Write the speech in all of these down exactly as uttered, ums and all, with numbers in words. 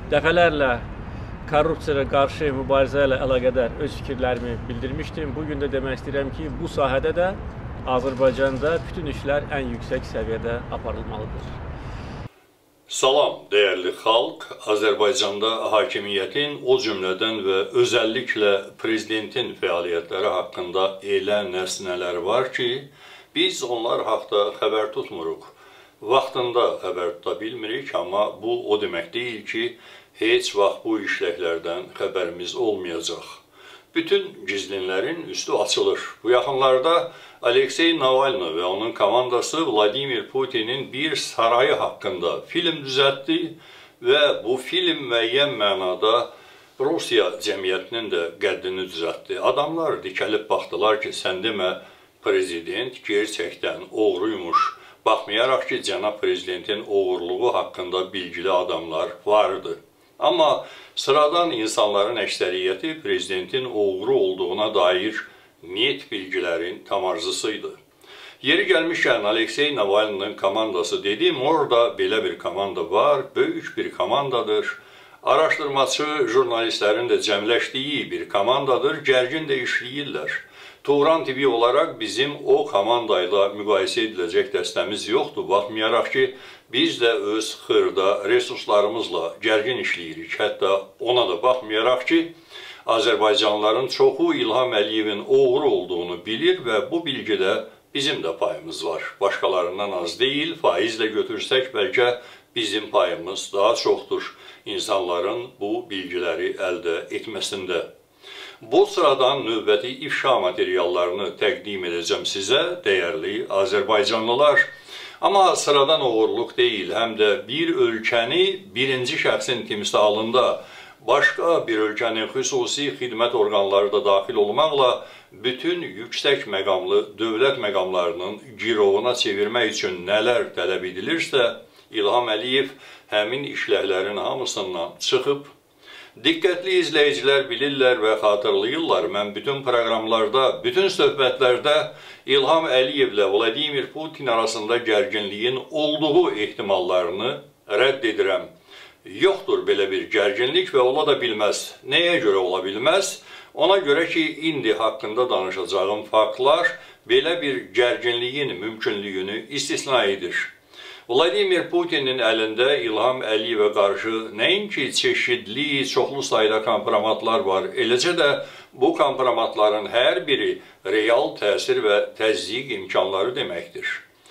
Dəfələrlə korrupsiyaya qarşı mübarizə ilə əlaqədar öz fikirlərimi bildirmişdim. Bugün də demək istəyirəm ki, bu sahədə də Azərbaycanda bütün işlər ən yüksək səviyyədə aparılmalıdır. Salam, dəyərli xalq. Azərbaycanda hakimiyyətin, o cümlədən və özəlliklə prezidentin fəaliyyətləri haqqında elə nəsnələr var ki, biz onlar haqda xəbər tutmuruq. Vaxtında xəbər tuta bilmirik, amma bu o demək deyil ki, heç vaxt bu işləklərdən xəbərimiz olmayacaq. Bütün gizlinlərin üstü açılır. Bu yaxınlarda Aleksey Navalny və onun komandası Vladimir Putinin bir sarayı haqqında film düzəltdi və bu film müəyyən mənada Rusiya cəmiyyətinin də qəddini düzəltdi. Adamlar dikəlib baxdılar ki, sən demə prezident gerçəkdən oğruymuş. Baxmayaraq ki, cənab prezidentin oğurluğu haqqında bilgili adamlar vardı. Amma sıradan insanların əksəriyyəti prezidentin oğru olduğuna dair niyet bilgilərin tam arzısıydı. Yeri gəlmişkən Aleksey Navalny'nin komandası dedim, orada belə bir komanda var, böyük bir komandadır. Araşdırmacı jurnalistlərin də cəmləşdiyi bir komandadır, gərgin də işləyirlər. Turan tibi olaraq bizim o komandayla müqayisə ediləcək dəstəmiz yoxdur. Baxmayaraq ki, biz də öz xırda resurslarımızla gərgin işləyirik. Hətta ona da baxmayaraq ki, Azərbaycanlıların çoxu İlham Əliyevin oğru olduğunu bilir və bu bilgidə bizim də payımız var. Başqalarından az deyil, faizlə götürsək bəlkə bizim payımız daha çoxdur insanların bu bilgiləri əldə etməsində. Bu sıradan növbəti ifşa materiallarını təqdim edəcəm sizə, dəyərli Azərbaycanlılar. Amma sıradan oğurluq deyil, həm də bir ölkəni birinci şəxsin timsalında başqa bir ölkənin xüsusi xidmət orqanları da daxil olmaqla bütün yüksək məqamlı dövlət məqamlarının girovuna çevirmək üçün nələr tələb edilirsə, İlham Əliyev həmin işləklərin hamısından çıxıb. Diqqətli izləyicilər bilirlər və xatırlayırlar, mən bütün proqramlarda, bütün söhbətlərdə İlham Əliyevlə Vladimir Putin arasında gərginliyin olduğu ehtimallarını rədd edirəm. Yoxdur belə bir gərginlik və ola da bilməz. Nəyə görə ola bilməz? Ona görə ki, indi haqqında danışacağım faktlar belə bir gərginliyin mümkünlüyünü istisna edir. Vladimir Putinin əlində İlham Əliyevə qarşı nəinki çeşidli, çoxlu sayda kompromatlar var, eləcə də bu kompromatların hər biri real təsir və təzyiq imkanları deməkdir.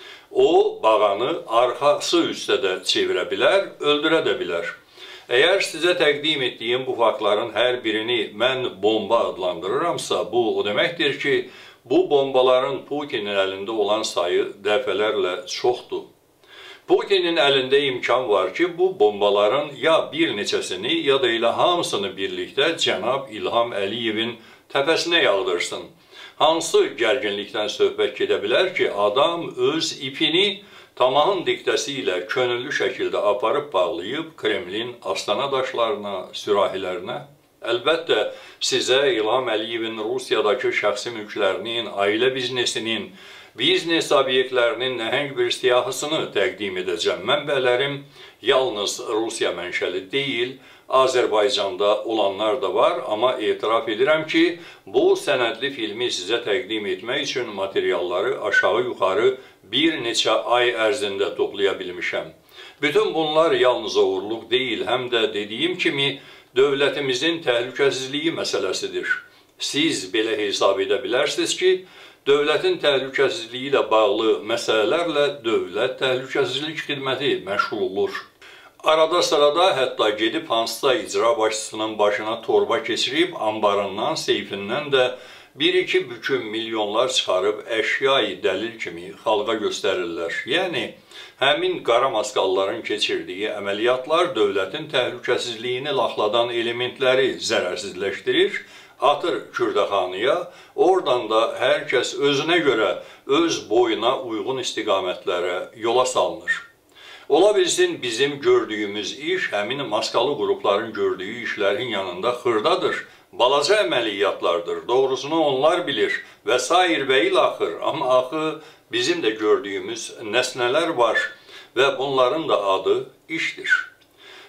O, bağanı arxası üstə də çevirə bilər, öldürə də bilər. Əgər sizə təqdim etdiyim bu faktların hər birini mən bomba adlandırıramsa, bu o deməkdir ki, bu bombaların Putinin əlində olan sayı dəfələrlə çoxdur. Putinin əlində imkan var ki, bu bombaların ya bir neçəsini, ya da elə hamısını birlikdə cənab İlham Əliyevin təpəsinə yağdırsın. Hansı gərginlikdən söhbət gedə bilər ki, adam öz ipini tamahın diktəsi ilə könüllü şəkildə aparıb bağlayıb Kremlin astana daşlarına, sürahilərinə? Əlbəttə, sizə İlham Əliyevin Rusiyadakı şəxsi mülklərinin, ailə biznesinin, biznes obyektlərinin nəhəng bir siyahısını təqdim edəcəm. Mənbələrim yalnız Rusiya mənşəli deyil, Azərbaycanda olanlar da var, amma etiraf edirəm ki, bu sənədli filmi sizə təqdim etmək üçün materialları aşağı-yuxarı bir neçə ay ərzində toplaya bilmişəm. Bütün bunlar yalnız oğurluq deyil, həm də dediyim kimi dövlətimizin təhlükəsizliyi məsələsidir. Siz belə hesab edə bilərsiniz ki, dövlətin təhlükəsizliyi ilə bağlı məsələlərlə dövlət təhlükəsizlik xidməti məşğul olur. Arada sırada hətta gedib hansısa icra başçısının başına torba keçirib, ambarından, seyfindən də bir-iki büküm milyonlar çıxarıb əşya-i dəlil kimi xalqa göstərirlər. Yəni, həmin qara maskalların keçirdiyi əməliyyatlar dövlətin təhlükəsizliyini laxladan elementləri zərərsizləşdirir, atır Kürdəxanıya, oradan da hər kəs özünə görə, öz boyuna uyğun istiqamətlərə yola salınır. Ola bilsin bizim gördüyümüz iş həmin maskalı qrupların gördüyü işlərin yanında xırdadır, balaca əməliyyatlardır, doğrusunu onlar bilir və sair və ilaxır. Amma axı bizim də gördüyümüz nəsnələr var və bunların da adı işdir.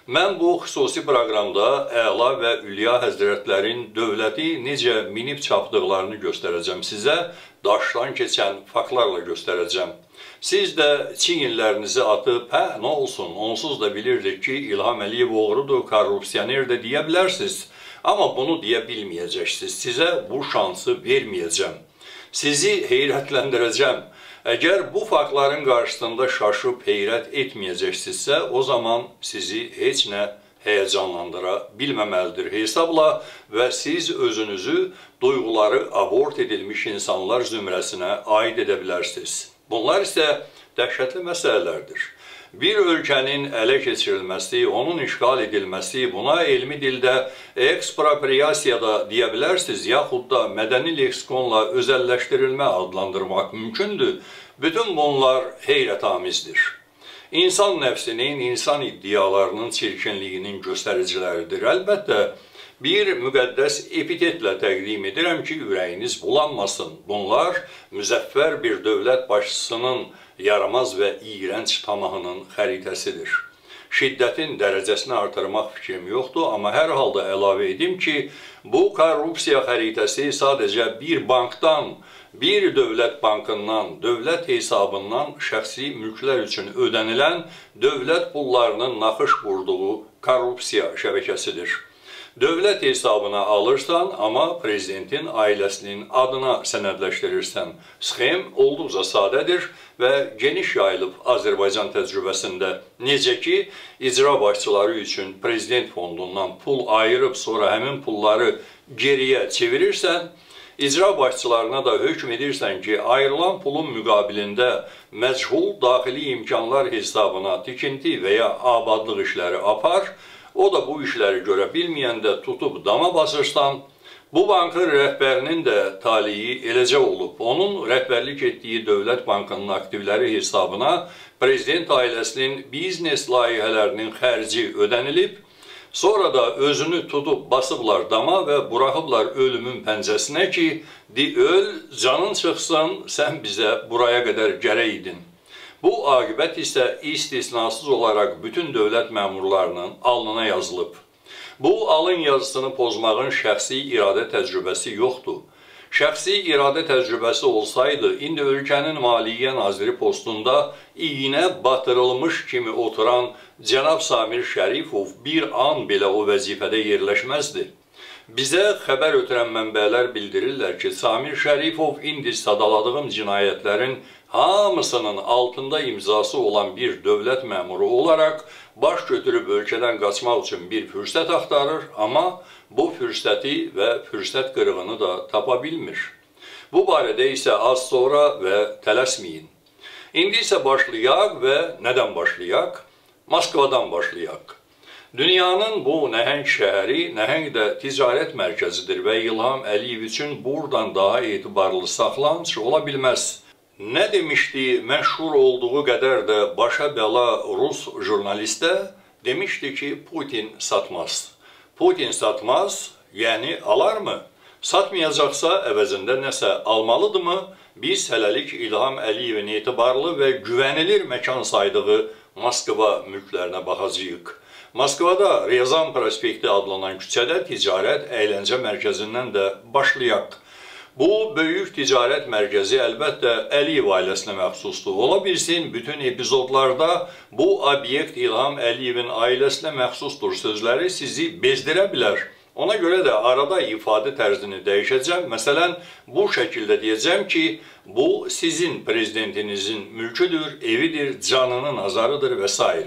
Mən bu xüsusi proqramda Əla və Ülya Həzrətlərin dövləti necə minib çapdıqlarını göstərəcəm sizə, daşdan keçən faktlarla göstərəcəm. Siz də çiyinlərinizi atıb, hə, nə olsun, onsuz da bilirdik ki, İlham Əliyev oğrudur, korrupsionerdir deyə bilərsiniz. Amma bunu deyə bilməyəcəksiniz. Sizə bu şansı verməyəcəm. Sizi heyrətləndirəcəm. Əgər bu faktların qarşısında şaşıb heyrət etməyəcəksinizsə, o zaman sizi heç nə həyəcanlandıra bilməməlidir hesabla və siz özünüzü duyğuları abort edilmiş insanlar zümrəsinə aid edə bilərsiniz. Bunlar isə dəhşətli məsələlərdir. Bir ölkənin ələ keçirilməsi, onun işğal edilməsi, buna elmi dildə ekspropriasiya da deyə bilərsiniz, yaxud da mədəni leksikonla özəlləşdirilmə adlandırmaq mümkündür. Bütün bunlar heyrətamizdir. İnsan nəfsinin, insan iddialarının çirkinliyinin göstəriciləridir. Əlbəttə, bir müqəddəs epitetlə təqdim edirəm ki, ürəyiniz bulanmasın. Bunlar müzəffər bir dövlət başçısının yaramaz və iyrənc tamahının xəritəsidir. Şiddətin dərəcəsini artırmaq fikrim yoxdur, amma hər halda əlavə edim ki, bu korrupsiya xəritəsi sadəcə bir bankdan, bir dövlət bankından, dövlət hesabından şəxsi mülklər üçün ödənilən dövlət pullarının naxış vurduğu korrupsiya şəbəkəsidir. Dövlət hesabına alırsan, amma prezidentin ailəsinin adına sənədləşdirirsən. Sxem olduqca sadədir və geniş yayılıb Azərbaycan təcrübəsində. Necə ki, icra başçıları üçün prezident fondundan pul ayırıb, sonra həmin pulları geriyə çevirirsən, icra başçılarına da hökm edirsən ki, ayrılan pulun müqabilində məchul daxili imkanlar hesabına tikinti və ya abadlıq işləri apar, o da bu işləri görə bilməyəndə tutub dama basırsan, bu bankın rəhbərinin də taliyi eləcə olub. Onun rəhbərlik etdiyi dövlət bankının aktivləri hesabına prezident ailəsinin biznes layihələrinin xərci ödənilib, sonra da özünü tutub basıblar dama və buraxıblar ölümün pəncəsinə ki, di öl, canın çıxsın, sən bizə buraya qədər gərək idin. Bu aqibət isə istisnasız olaraq bütün dövlət məmurlarının alnına yazılıb. Bu alın yazısını pozmağın şəxsi iradə təcrübəsi yoxdur. Şəxsi iradə təcrübəsi olsaydı, indi ölkənin Maliyyə Naziri postunda iynə batırılmış kimi oturan cənab Samir Şərifov bir an belə o vəzifədə yerləşməzdi. Bizə xəbər ötürən mənbələr bildirirlər ki, Samir Şərifov indi sadaladığım cinayətlərin hamısının altında imzası olan bir dövlət məmuru olaraq baş götürüb ölkədən qaçmaq üçün bir fürsət axtarır, amma bu fürsəti və fürsət qırığını da tapa bilmir. Bu barədə isə az sonra və tələsməyin. İndi isə başlayaq və nədən başlayaq? Moskvadan başlayaq. Dünyanın bu nəhəng şəhəri, nəhəng də ticarət mərkəzidir və İlham Əliyev üçün buradan daha etibarlı saxlanış ola bilməz. Nə demişdi məşhur olduğu qədər də başa bəla Rus jurnalistə? Demişdi ki, Putin satmaz. Putin satmaz, yəni alarmı? Satmayacaqsa əvəzində nəsə almalıdırmı? Biz hələlik İlham Əliyevin etibarlı və güvənilir məkan saydığı Moskva mülklərinə baxacağıq. Moskvada Ryazan prospekti adlanan küçədə ticarət əyləncə mərkəzindən də başlayaq. Bu, böyük ticarət mərkəzi əlbəttə Əliyev ailəsinə məxsusdur. Ola bilsin, bütün epizodlarda bu obyekt İlham Əliyevin ailəsinə məxsusdur sözləri sizi bezdirə bilər. Ona görə də arada ifadə tərzini dəyişəcəm. Məsələn, bu şəkildə deyəcəm ki, bu sizin prezidentinizin mülküdür, evidir, canının azarıdır və s.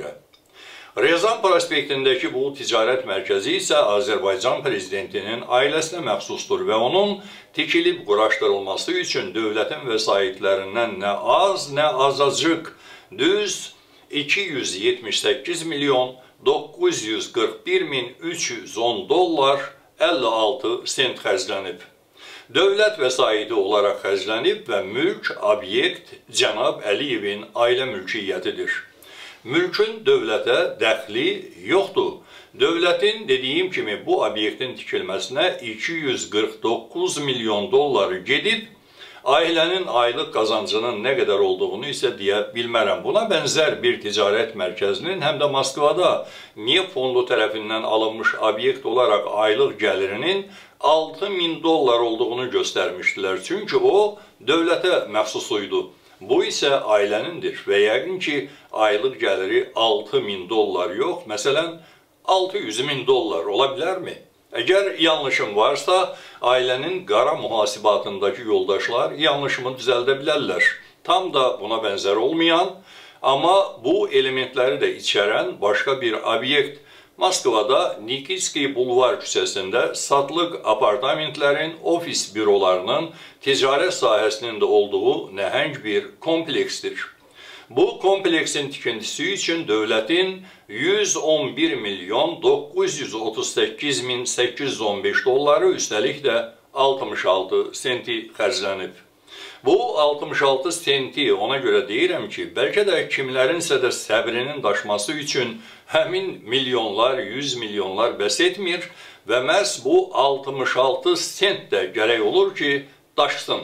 Ryazan prospektindəki bu ticarət mərkəzi isə Azərbaycan prezidentinin ailəsinə məxsusdur və onun tikilib quraşdırılması üçün dövlətin vəsaitlərindən nə az, nə azacıq düz iki yüz yetmiş səkkiz milyon doqquz yüz qırx bir min üç yüz on dollar əlli altı sent xərclənib. Dövlət vəsaiti olaraq xərclənib və mülk, obyekt cənab Əliyevin ailə mülkiyyətidir. Mülkün dövlətə dəxli yoxdur. Dövlətin dediyim kimi bu obyektin tikilməsinə iki yüz qırx doqquz milyon dolları gedib, Ailənin aylıq qazancının nə qədər olduğunu isə deyə bilmərəm. Buna bənzər bir ticarət mərkəzinin həm də Moskvada Neft fondu tərəfindən alınmış obyekt olaraq aylıq gəlirinin altı min dollar olduğunu göstərmişdilər. Çünki o, dövlətə məxsusuydu. Bu isə ailənindir və yəqin ki, aylıq gəliri altı min dollar yox, məsələn, altı yüz min dollar ola bilərmi? Əgər yanlışım varsa, ailənin qara mühasibatındakı yoldaşlar yanlışımı düzəldə bilərlər. Tam da buna bənzər olmayan, amma bu elementləri də içərən başqa bir obyekt Moskvada Nikitskiy Bulvar küçəsində satlıq apartamentlərin, ofis bürolarının, ticarət sahəsinin də olduğu nəhəng bir kompleksdir. Bu kompleksin tikintisi üçün dövlətin yüz on bir milyon doqquz yüz otuz səkkiz min səkkiz yüz on beş dolları, üstəlik də altmış altı senti xərclənib. Bu altmış altı senti ona görə deyirəm ki, bəlkə də kimlərinsə də səbrinin daşması üçün həmin milyonlar, yüz milyonlar bəs etmir və məhz bu altmış altı sent də gərək olur ki, daşsın.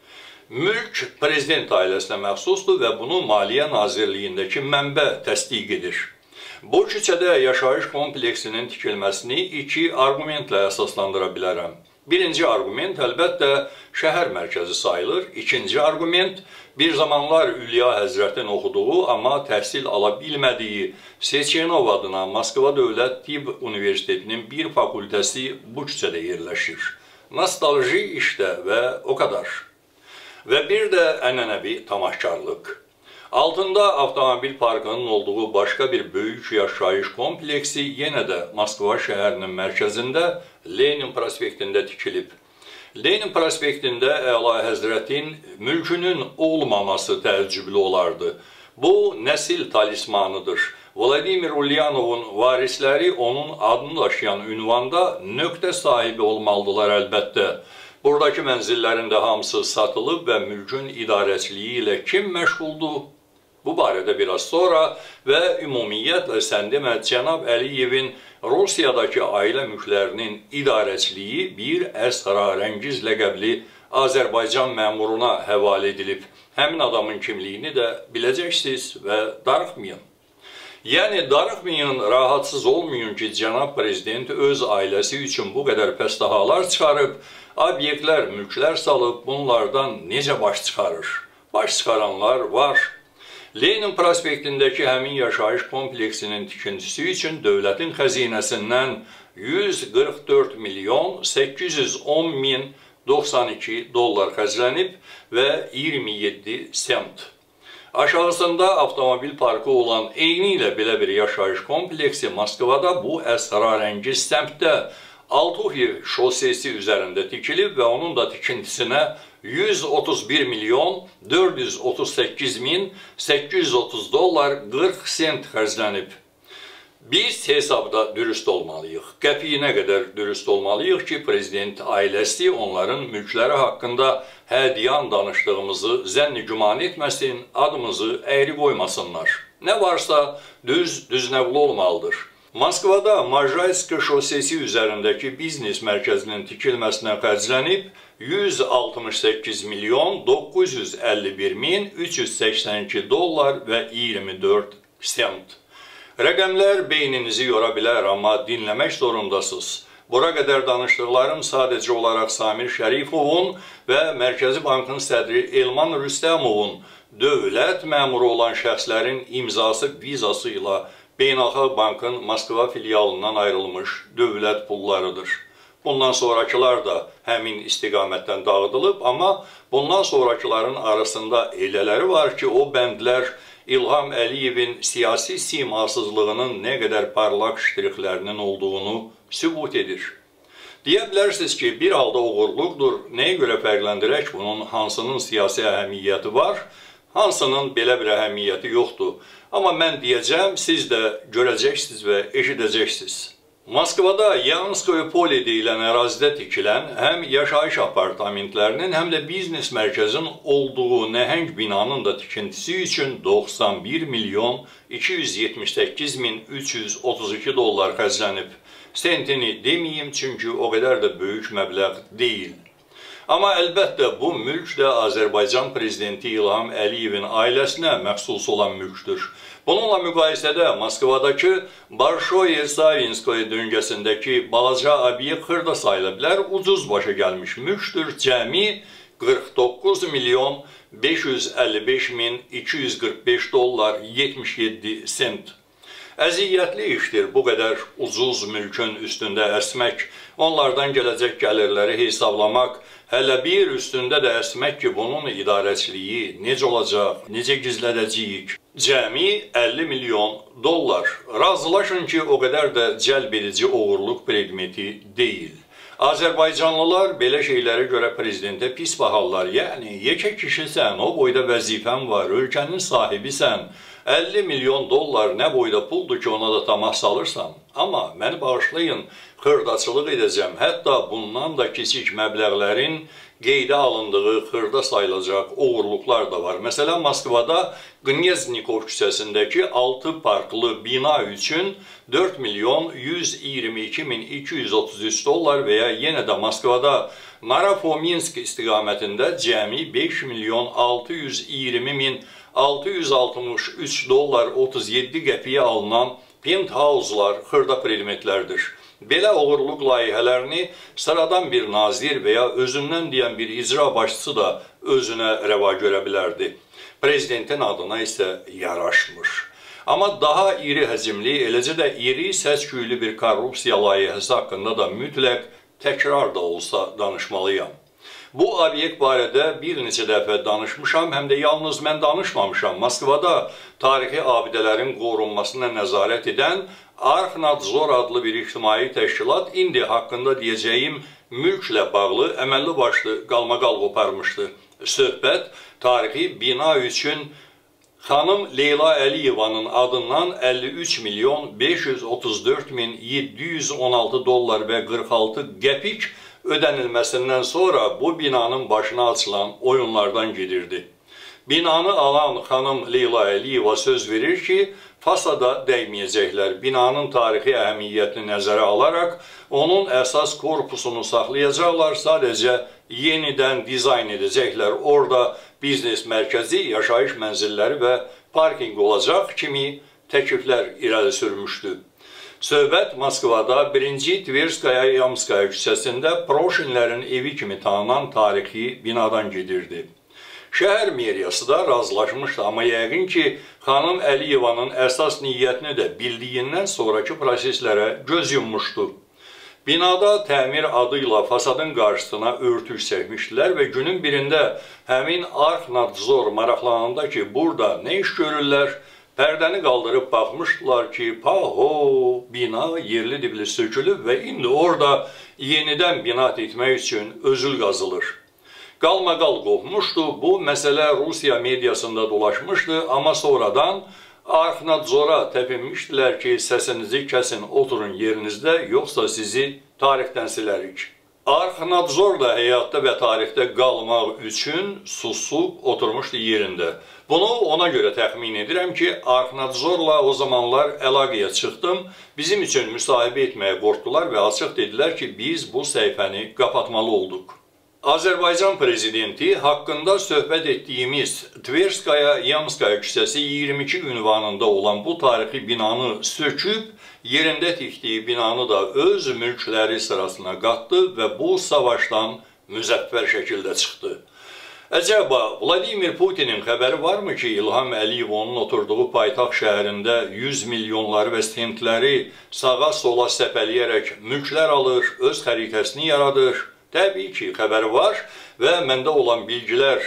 Mülk prezident ailəsinə məxsusdur və bunu Maliyyə Nazirliyindəki mənbə təsdiq edir. Bu küçədə yaşayış kompleksinin tikilməsini iki argumentlə əsaslandıra bilərəm. Birinci argument əlbəttə şəhər mərkəzi sayılır. İkinci argument bir zamanlar Ülya Həzrətin oxuduğu, amma təhsil ala bilmədiyi Seçenov adına Moskva Dövlət Tibb Universitetinin bir fakültəsi bu küçədə yerləşir. Nostalji işdə və o kadar. Və bir də ənənəvi tamahkarlıq. Altında avtomobil parkının olduğu başqa bir böyük yaşayış kompleksi yenə də Moskva şəhərinin mərkəzində Lenin prospektində tikilib. Lenin prospektində Əla Həzrətin mülkünün olmaması təəccüblü olardı. Bu nəsil talismanıdır. Vladimir Ulyanovun varisləri onun adını daşıyan ünvanda nöqtə sahibi olmalıdırlar əlbəttə. Buradakı mənzillərin də hamısı satılıb və mülkün idarəçiliyi ilə kim məşğuldur? Bu barədə biraz sonra və ümumiyyətlə sən demə cənab Əliyevin Rusiyadakı ailə mülklərinin idarəçiliyi bir əsrarəngiz ləqəbli Azərbaycan məmuruna həvalə edilib. Həmin adamın kimliyini də biləcəksiniz və darıxmayın. Yəni, darıxmayın, rahatsız olmayın ki, cənab prezident öz ailəsi üçün bu qədər pəstahalar çıxarıb, obyektlər, mülklər salıb, bunlardan necə baş çıxarır? Baş çıxaranlar var. Lenin prospektindəki həmin yaşayış kompleksinin tikintisi üçün dövlətin xəzinəsindən yüz qırx dörd milyon səkkiz yüz on min doxsan iki dollar xərclənib və iyirmi yeddi sent. Aşağısında avtomobil parkı olan eyni ilə belə bir yaşayış kompleksi Moskvada bu əsrarəngiz səmtdə Altuhi şosesi üzərində tikilib və onun da tikintisinə yüz otuz bir milyon dörd yüz otuz səkkiz min səkkiz yüz otuz dollar qırx sent xərclənib. Biz hesabda dürüst olmalıyıq. Qəpiyinə qədər dürüst olmalıyıq ki, prezident ailəsi onların mülkləri haqqında hədiyan danışdığımızı zənni güman etməsin, adımızı əyri qoymasınlar. Nə varsa düz, düznəvli olmalıdır. Moskvada Majayska şosesi üzərindəki biznes mərkəzinin tikilməsinə xərclənib yüz altmış səkkiz milyon doqquz yüz əlli bir min üç yüz səksən iki dollar və iyirmi dörd sent. Rəqəmlər beyninizi yora bilər, amma dinləmək zorundasınız. Bura qədər danışdıqlarım sadəcə olaraq Samir Şərifovun və Mərkəzi Bankın sədri Elman Rüstəmovun dövlət məmuru olan şəxslərin imzası vizası ilə Beynəlxalq Bankın Moskva filialından ayrılmış dövlət pullarıdır. Bundan sonrakılar da həmin istiqamətdən dağıdılıb, amma bundan sonrakıların arasında elələri var ki, o bəndlər İlham Əliyevin siyasi simasızlığının nə qədər parlaq ştrixlərinin olduğunu sübut edir. Deyə bilərsiniz ki, bir halda uğurluqdur. Nəyə görə fərqləndirək bunun hansının siyasi əhəmiyyəti var, hansının belə bir əhəmiyyəti yoxdur. Amma mən deyəcəm, siz də görəcəksiniz və eşidəcəksiniz. Moskvada Yanskoye Pole deyilən ərazidə tikilən həm yaşayış apartamentlərinin, həm də biznes mərkəzin olduğu nəhəng binanın da tikintisi üçün doxsan bir milyon iki yüz yetmiş səkkiz min üç yüz otuz iki dollar xərclənib. Sentini deməyim, çünki o qədər də böyük məbləğ deyil. Amma əlbəttə bu mülk də Azərbaycan prezidenti İlham Əliyevin ailəsinə məxsus olan mülkdür. Bununla müqayisədə Moskvadakı Bolşoye Savinskoye döngəsindəki balaca obyekt xırda sayıla bilər, ucuz başa gəlmiş mülkdür. Cəmi qırx doqquz milyon beş yüz əlli beş min iki yüz qırx beş dollar yetmiş yeddi sent. Əziyyətli işdir bu qədər ucuz mülkün üstündə əsmək, onlardan gələcək gəlirləri hesablamaq, hələ bir üstündə də əsmək ki, bunun idarəçiliyi necə olacaq, necə gizlədəcəyik. Cəmi əlli milyon dollar. Razılaşın ki, o qədər də cəlb edici oğurluq predmeti deyil. Azərbaycanlılar belə şeylərə görə prezidentə pis baxarlar. Yəni, yekə kişisən, o boyda vəzifən var, ölkənin sahibisən, əlli milyon dollar nə boyda puldur ki, ona da tamah salırsan. Amma məni bağışlayın, xırdaçılıq edəcəm. Hətta bundan da kiçik məbləğlərin qeydə alındığı xırda sayılacaq oğurluqlar da var. Məsələn, Moskvada Qnyeznikov küçəsindəki altı parklı bina üçün dörd milyon yüz iyirmi iki min iki yüz otuz üç dollar və ya yenə də Moskvada Narafominsk istiqamətində cəmi beş milyon altı yüz iyirmi min altı yüz altmış üç dollar otuz yeddi qəpiyə alınan penthouse'lar xırda predmetlərdir. Belə oğurluq layihələrini sıradan bir nazir və ya özündən deyən bir icra başçısı da özünə rəva görə bilərdi. Prezidentin adına isə yaraşmır. Amma daha iri həcmli, eləcə də iri səs-küylü bir korrupsiya layihəsi haqqında da mütləq təkrar da olsa danışmalıyam. Bu obyekt barədə bir neçə dəfə danışmışam, həm də yalnız mən danışmamışam. Moskvada tarixi abidələrin qorunmasına nəzarət edən Arxnadzor adlı bir ictimai təşkilat indi haqqında deyəcəyim mülklə bağlı əməlli başlı qalmaqal qoparmışdı. Söhbət tarixi bina üçün xanım Leyla Əliyevanın adından əlli üç milyon beş yüz otuz dörd min yeddi yüz on altı dollar və qırx altı qəpik ödənilməsindən sonra bu binanın başına açılan oyunlardan gedirdi. Binanı alan xanım Leyla Əliyeva söz verir ki, fasada dəyməyəcəklər. Binanın tarixi əhəmiyyətini nəzərə alaraq onun əsas korpusunu saxlayacaqlar, sadəcə yenidən dizayn edəcəklər. Orada biznes mərkəzi, yaşayış mənzilləri və parking olacaq kimi təkliflər irəli sürmüşdü. Söhbət Moskvada birinci Tverskaya Yamskaya küçəsində Proşinlərin evi kimi tanınan tarixi binadan gedirdi. Şəhər meriyası da razılaşmışdı, amma yəqin ki, xanım Əliyevanın əsas niyyətini də bildiyindən sonraki proseslərə göz yummuşdu. Binada təmir adıyla fasadın qarşısına örtük çəkmişdilər və günün birində həmin Arxnadzor maraqlananda ki, burada nə iş görürlər, pərdəni qaldırıb baxmışdılar ki, paho, bina yerli dibli sökülüb və indi orada yenidən bina etmək üçün özül qazılır. Qalmaqal qopmuşdu, bu məsələ Rusiya mediasında dolaşmışdı, amma sonradan Arxnadzora təpinmişdilər ki, səsinizi kəsin, oturun yerinizdə, yoxsa sizi tarixdən silərik. Arxnadzor da həyatda və tarixdə qalmaq üçün susub oturmuşdu yerində. Bunu ona görə təxmin edirəm ki, Arxnadzorla o zamanlar əlaqəyə çıxdım, bizim üçün müsahibə etməyə qorxdular və açıq dedilər ki, biz bu səhifəni qapatmalı olduq. Azərbaycan prezidenti haqqında söhbət etdiyimiz Tverskaya Yamskaya küçəsi iyirmi iki ünvanında olan bu tarixi binanı söküb, yerində tikdiyi binanı da öz mülkləri sırasına qatdı və bu savaşdan müzəffər şəkildə çıxdı. Əcəba, Vladimir Putinin xəbəri varmı ki, İlham Əliyev onun oturduğu paytaxt şəhərində yüz milyonları və sentləri sağa sola səpələyərək mülklər alır, öz xəritəsini yaradır? Təbii ki, xəbəri var və məndə olan bilgilər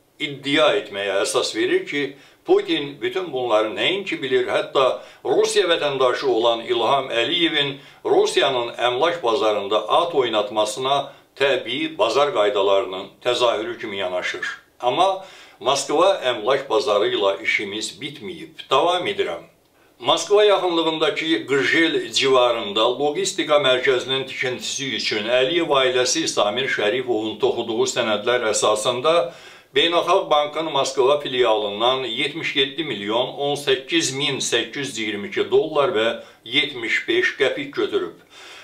iddia etməyə əsas verir ki, Putin bütün bunları nəinki bilir, hətta Rusiya vətəndaşı olan İlham Əliyevin Rusiyanın əmlak bazarında at oynatmasına təbii bazar qaydalarının təzahürü kimi yanaşır. Amma Moskva əmlak bazarı ilə işimiz bitməyib. Davam edirəm. Moskva yaxınlığındakı Qırjel civarında logistika mərkəzinin tikintisi üçün Əliyev ailəsi Samir Şərifovun toxuduğu sənədlər əsasında Beynəlxalq Bankın Moskva filialından yetmiş yeddi milyon on səkkiz min səkkiz yüz iyirmi iki dollar və yetmiş beş qəpik götürüb.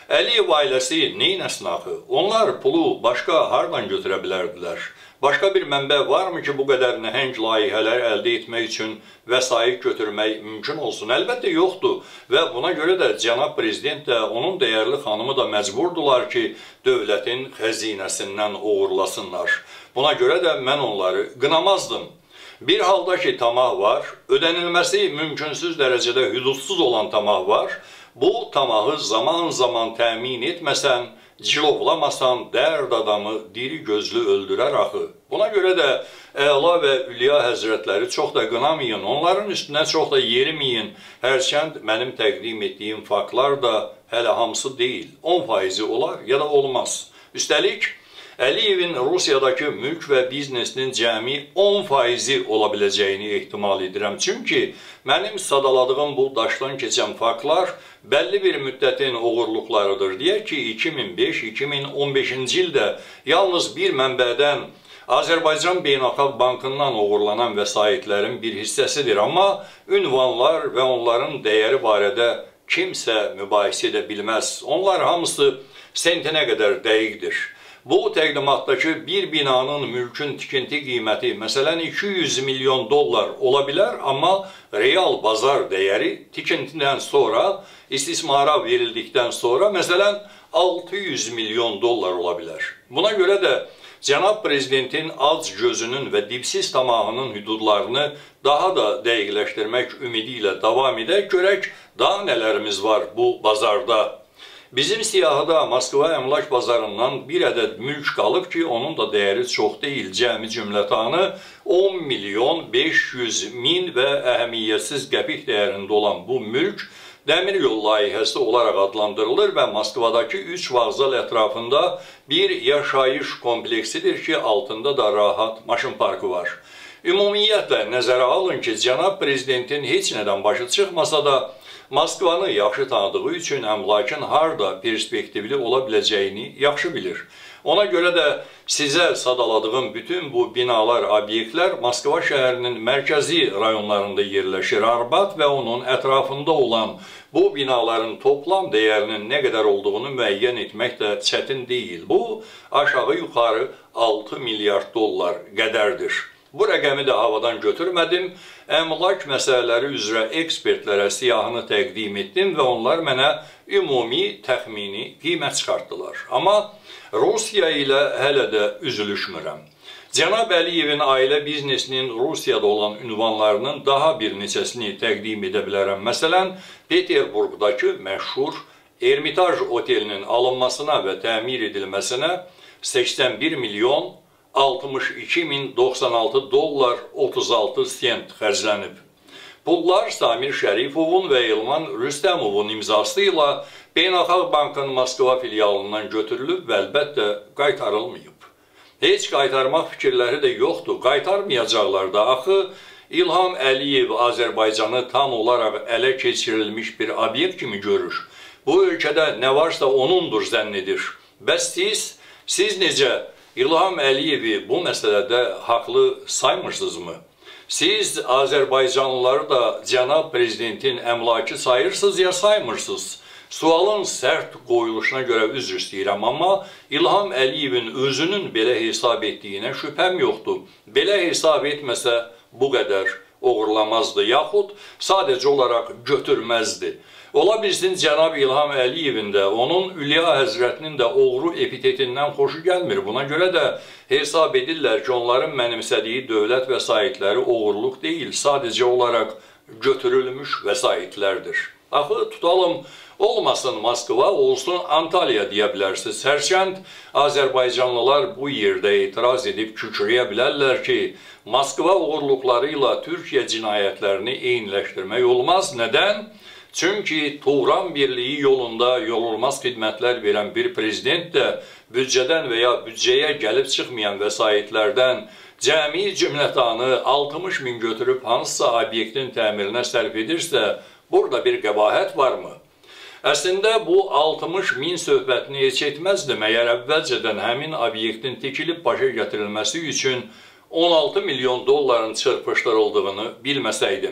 Əliyev ailəsi neynəsin axı? Onlar pulu başqa hardan götürə bilərdilər? Başqa bir mənbə varmı ki, bu qədər nəhəng layihələr əldə etmək üçün vəsait götürmək mümkün olsun? Əlbəttə yoxdur və buna görə də cənab prezident də, onun dəyərli xanımı da məcburdular ki, dövlətin xəzinəsindən uğurlasınlar. Buna görə də mən onları qınamazdım. Bir halda ki, tamah var, ödənilməsi mümkünsüz dərəcədə hüdudsuz olan tamah var. Bu tamahı zaman zaman təmin etməsən, cilovlamasan dərd adamı diri gözlü öldürər axı. Buna görə də Əla və Ülya Həzrətləri çox da qınamayın, onların üstünə çox da yeriməyin. Hərçənd mənim təqdim etdiyim faktlar da hələ hamısı deyil. on faizi olar ya da olmaz. Üstəlik, Əliyevin Rusiyadakı mülk və biznesinin cəmi on faizi ola biləcəyini ehtimal edirəm. Çünki mənim sadaladığım bu daşdan keçən faktlar bəlli bir müddətin uğurluqlarıdır. Deyək ki, iki min beş iki min on beşinci ildə yalnız bir mənbədən Azərbaycan Beynəlxalq Bankından uğurlanan vəsaitlərin bir hissəsidir. Amma ünvanlar və onların dəyəri barədə kimsə mübahisə edə bilməz. Onlar hamısı sentinə qədər dəqiqdir. Bu təqdimatdakı bir binanın mülkün tikinti qiyməti məsələn iki yüz milyon dollar ola bilər, amma real bazar dəyəri tikintidən sonra, istismara verildikdən sonra məsələn altı yüz milyon dollar ola bilər. Buna görə də cənab prezidentin ac gözünün və dipsiz tamahının hüdudlarını daha da dəqiqləşdirmək ümidi ilə davam edək, görək daha nələrimiz var bu bazarda. Bizim siyahıda Moskva əmlak bazarından bir ədəd mülk qalıb ki, onun da dəyəri çox deyil. Cəmi cümlətanı on milyon beş yüz min və əhəmiyyətsiz qəpik dəyərində olan bu mülk dəmir yol layihəsi olaraq adlandırılır və Moskvadakı üç vağzal ətrafında bir yaşayış kompleksidir ki, altında da rahat maşın parkı var. Ümumiyyətlə nəzərə alın ki, cənab prezidentin heç nədən başı çıxmasa da Moskvanı yaxşı tanıdığı üçün əmlakın harda perspektivli ola biləcəyini yaxşı bilir. Ona görə də sizə sadaladığım bütün bu binalar, obyektlər Moskva şəhərinin mərkəzi rayonlarında yerləşir. Arbat və onun ətrafında olan bu binaların toplam dəyərinin nə qədər olduğunu müəyyən etmək də çətin deyil. Bu, aşağı-yuxarı altı milyard dollar qədərdir. Bu rəqəmi də havadan götürmədim. Əmlak məsələləri üzrə ekspertlərə siyahını təqdim etdim və onlar mənə ümumi təxmini qiymət çıxartdılar. Amma Rusiya ilə hələ də üzülüşmürəm. Cənab Əliyevin ailə biznesinin Rusiyada olan ünvanlarının daha bir neçəsini təqdim edə bilərəm. Məsələn, Peterburqdakı məşhur Ermitaj otelinin alınmasına və təmir edilməsinə səksən bir milyon altmış iki min doxsan altı dollar otuz altı sent xərclənib. Pullar Samir Şərifovun və Elman Rüstəmovun imzası ilə Beynəlxalq Bankın Moskva filialından götürülüb və əlbəttə qaytarılmayıb. Heç qaytarmaq fikirləri də yoxdur, qaytarmayacaqlar da. Axı İlham Əliyev Azərbaycanı tam olaraq ələ keçirilmiş bir obyekt kimi görür. Bu ölkədə nə varsa onundur zənn edir. Bəs siz, siz necə İlham Əliyevi bu məsələdə haqlı saymırsınızmı? Siz Azərbaycanlıları da cənab prezidentin əmlakı sayırsınız ya saymırsınız? Sualın sərt qoyuluşuna görə üzr istəyirəm, amma İlham Əliyevin özünün belə hesab etdiyinə şübhəm yoxdur. Belə hesab etməsə bu qədər uğurlamazdı, yaxud sadəcə olaraq götürməzdi. Ola bilsin cənab İlham Əliyevin də, onun Ülya Həzrətinin də oğru epitetindən xoşu gəlmir. Buna görə də hesab edirlər ki, onların mənimsədiyi dövlət vəsaitləri oğurluq deyil, sadəcə olaraq götürülmüş vəsaitlərdir. Axı tutalım, olmasın Moskva, olsun Antalya deyə bilərsiniz. Hərçənd Azərbaycanlılar bu yerdə etiraz edib kükrəyə bilərlər ki, Moskva uğurluqları ilə Türkiyə cinayətlərini eyniləşdirmək olmaz. Nədən? Çünki Turan Birliyi yolunda yolulmaz xidmətlər verən bir prezident də büdcədən və ya büdcəyə gəlib çıxmayan vəsaitlərdən cəmi cümlətanı altmış min götürüb hansısa obyektin təmirinə sərf edirsə, burada bir qəbahət varmı? Əslində bu altmış min söhbətini heç etməzdi, məyər əvvəlcədən həmin obyektin tikilib başa gətirilməsi üçün on altı milyon dolların çırpışdırıldığını bilməsəydim.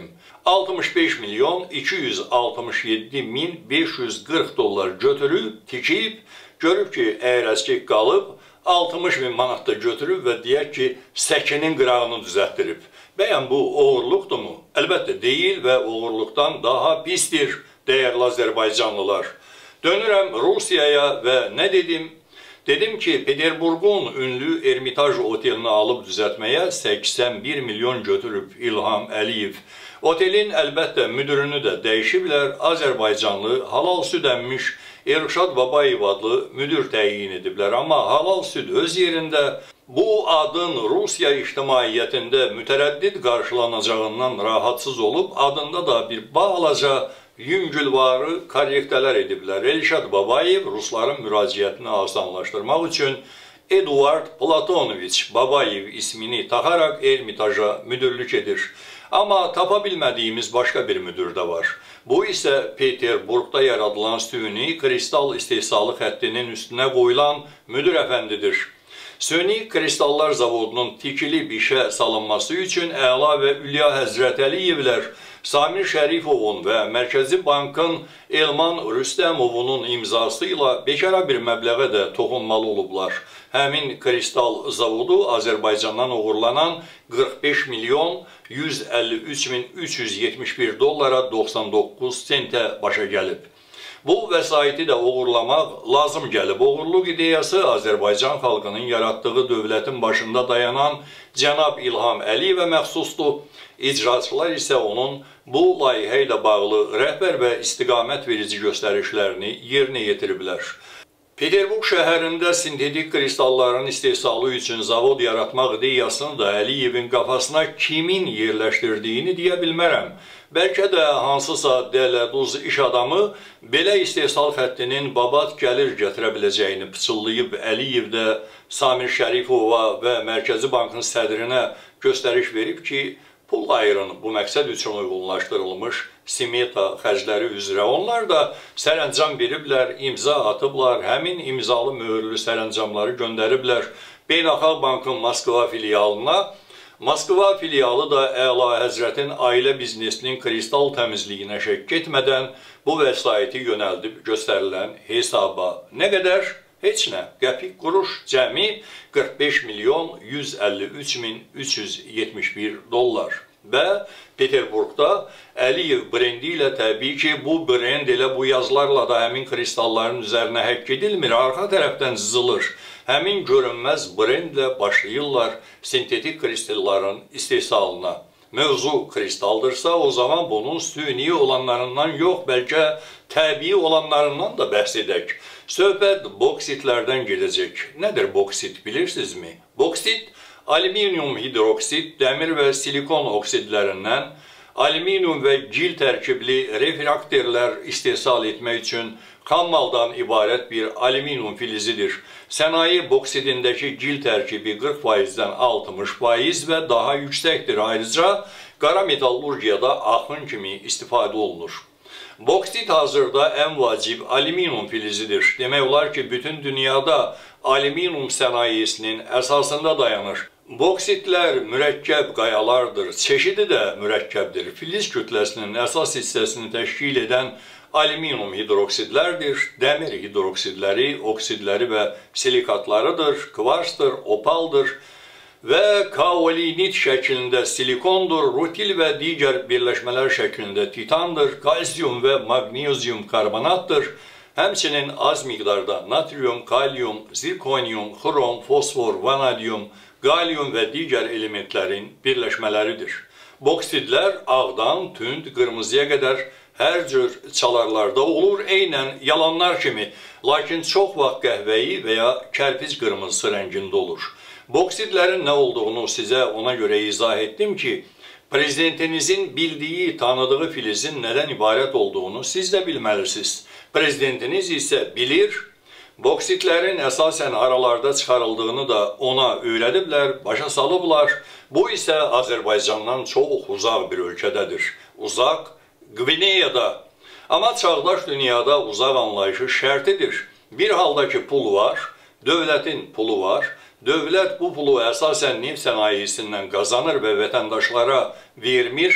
altmış beş milyon iki yüz altmış yeddi min beş yüz qırx dollar götürüb, tikib, görüb ki, əgər əskik qalıb, altmış min manat da götürüb və deyək ki, səkinin qırağını düzəltdirib. Bəyən bu uğurluqdurmu? Əlbəttə deyil və uğurluqdan daha pisdir, dəyərli Azərbaycanlılar. Dönürəm Rusiyaya və nə dedim? Dedim ki, Peterburqun ünlü Ermitaj otelini alıb düzəltməyə səksən bir milyon götürüb İlham Əliyev. Otelin əlbəttə müdürünü də dəyişiblər, Azərbaycanlı halal süd əmmiş Elşad Babayev adlı müdür təyin ediblər. Amma halal süd öz yerində bu adın Rusiya ictimaiyyətində mütərəddid qarşılanacağından rahatsız olub, adında da bir balaca yüngülvarı korrektələr ediblər. Elşad Babayev Rusların müraciətini asanlaşdırmaq üçün Eduard Platonoviç Babayev ismini taxaraq Ermitaja müdürlük edir. Amma tapa bilmədiyimiz başqa bir müdür də var. Bu isə Peterburqda yaradılan süni kristal istehsalı xəttinin üstünə qoyulan müdür əfəndidir. Süni kristallar zavodunun tikilib işə salınması üçün Əla və Ülya Həzrət Əliyevlər Samir Şərifovun və Mərkəzi Bankın Elman Rüstəmovunun imzası ilə bekara bir məbləğə də toxunmalı olublar. Həmin kristal zavodu Azərbaycandan uğurlanan qırx beş milyon yüz əlli üç min üç yüz yetmiş bir dollara doxsan doqquz sentə başa gəlib. Bu vəsaiti də uğurlamaq lazım gəlib. Uğurluq ideyası Azərbaycan xalqının yaratdığı dövlətin başında dayanan cənab İlham Əliyevə məxsusdur. İcraçılar isə onun bu layihə ilə bağlı rəhbər və istiqamət verici göstərişlərini yerinə yetiriblər. Peterburq şəhərində sintetik kristalların istehsalı üçün zavod yaratmaq ideyasını da Əliyevin qafasına kimin yerləşdirdiyini deyə bilmərəm. Bəlkə də hansısa dələduz iş adamı belə istehsal xəttinin babat gəlir gətirə biləcəyini pıçıllayıb Əliyev də Samir Şərifova və Mərkəzi Bankın sədrinə göstəriş verib ki, pul ayırın bu məqsəd üçün uyğunlaşdırılmış simeta xərcləri üzrə. Onlar da sərəncam veriblər, imza atıblar, həmin imzalı möhürlü sərəncamları göndəriblər Beynəlxalq Bankın Moskva filialına. Moskva filialı da Əla Həzrətin ailə biznesinin kristal təmizliyinə şək etmədən bu vəsaiti yönəldib göstərilən hesaba nə qədər? Heç nə, qəpik quruş, cəmi qırx beş milyon yüz əlli üç min üç yüz yetmiş bir dollar. Və Peterburqda Əliyev brendi ilə təbii ki, bu brend elə bu yazılarla da həmin kristalların üzərinə həkk edilmir, arxa tərəfdən zızılır. Həmin görünməz brendlə başlayırlar sintetik kristalların istehsalına. Mövzu kristaldırsa, o zaman bunun süni olanlarından yox, bəlkə təbii olanlarından da bəhs edək. Söhbət boksitlərdən gedəcək. Nədir boksit, bilirsinizmi? Boksit, alüminium hidroksit, dəmir və silikon oksidlərindən alüminium və gil tərkibli refraktorlar istehsal etmək üçün xammaldan ibarət bir alüminium filizidir. Sənaye boksidindəki gil tərkibi qırx faizdən altmış faiz və daha yüksəkdir. Ayrıca qara metallurgiyada axın kimi istifadə olunur. Boksit hazırda ən vacib alüminium filizidir. Demək olar ki, bütün dünyada alüminium sənayesinin əsasında dayanır. Boksitlər mürəkkəb qayalardır, çeşidi də mürəkkəbdir. Filiz kütləsinin əsas hissəsini təşkil edən alüminium hidroksidlərdir, dəmir hidroksidləri, oksidləri və silikatlarıdır, kvarsdır, opaldır və kaolinit şəklində silikondur, rutil və digər birləşmələr şəklində titandır, kalsium və magnezium karbonatdır, həmçinin az miqdarda natrium, kalium, zirkonium, xrom, fosfor, vanadium, qalium və digər elementlərin birləşmələridir. Boksidlər ağdan tünd, qırmızıya qədər hər cür çalarlarda olur, eynən yalanlar kimi, lakin çox vaxt qəhvəyi və ya kərpic qırmızısı rəngində olur. Boksidlərin nə olduğunu sizə ona görə izah etdim ki, prezidentinizin bildiyi, tanıdığı filizin nədən ibarət olduğunu siz də bilməlisiniz. Prezidentiniz isə bilir, boksitlərin əsasən aralarda çıxarıldığını da ona öyrədiblər, başa salıblar. Bu isə Azərbaycandan çox uzaq bir ölkədədir. Uzaq, Qvineyada. Amma çağdaş dünyada uzaq anlayışı şərtidir. Bir halda ki pul var, dövlətin pulu var, dövlət bu pulu əsasən neft sənayesindən qazanır və vətəndaşlara vermir.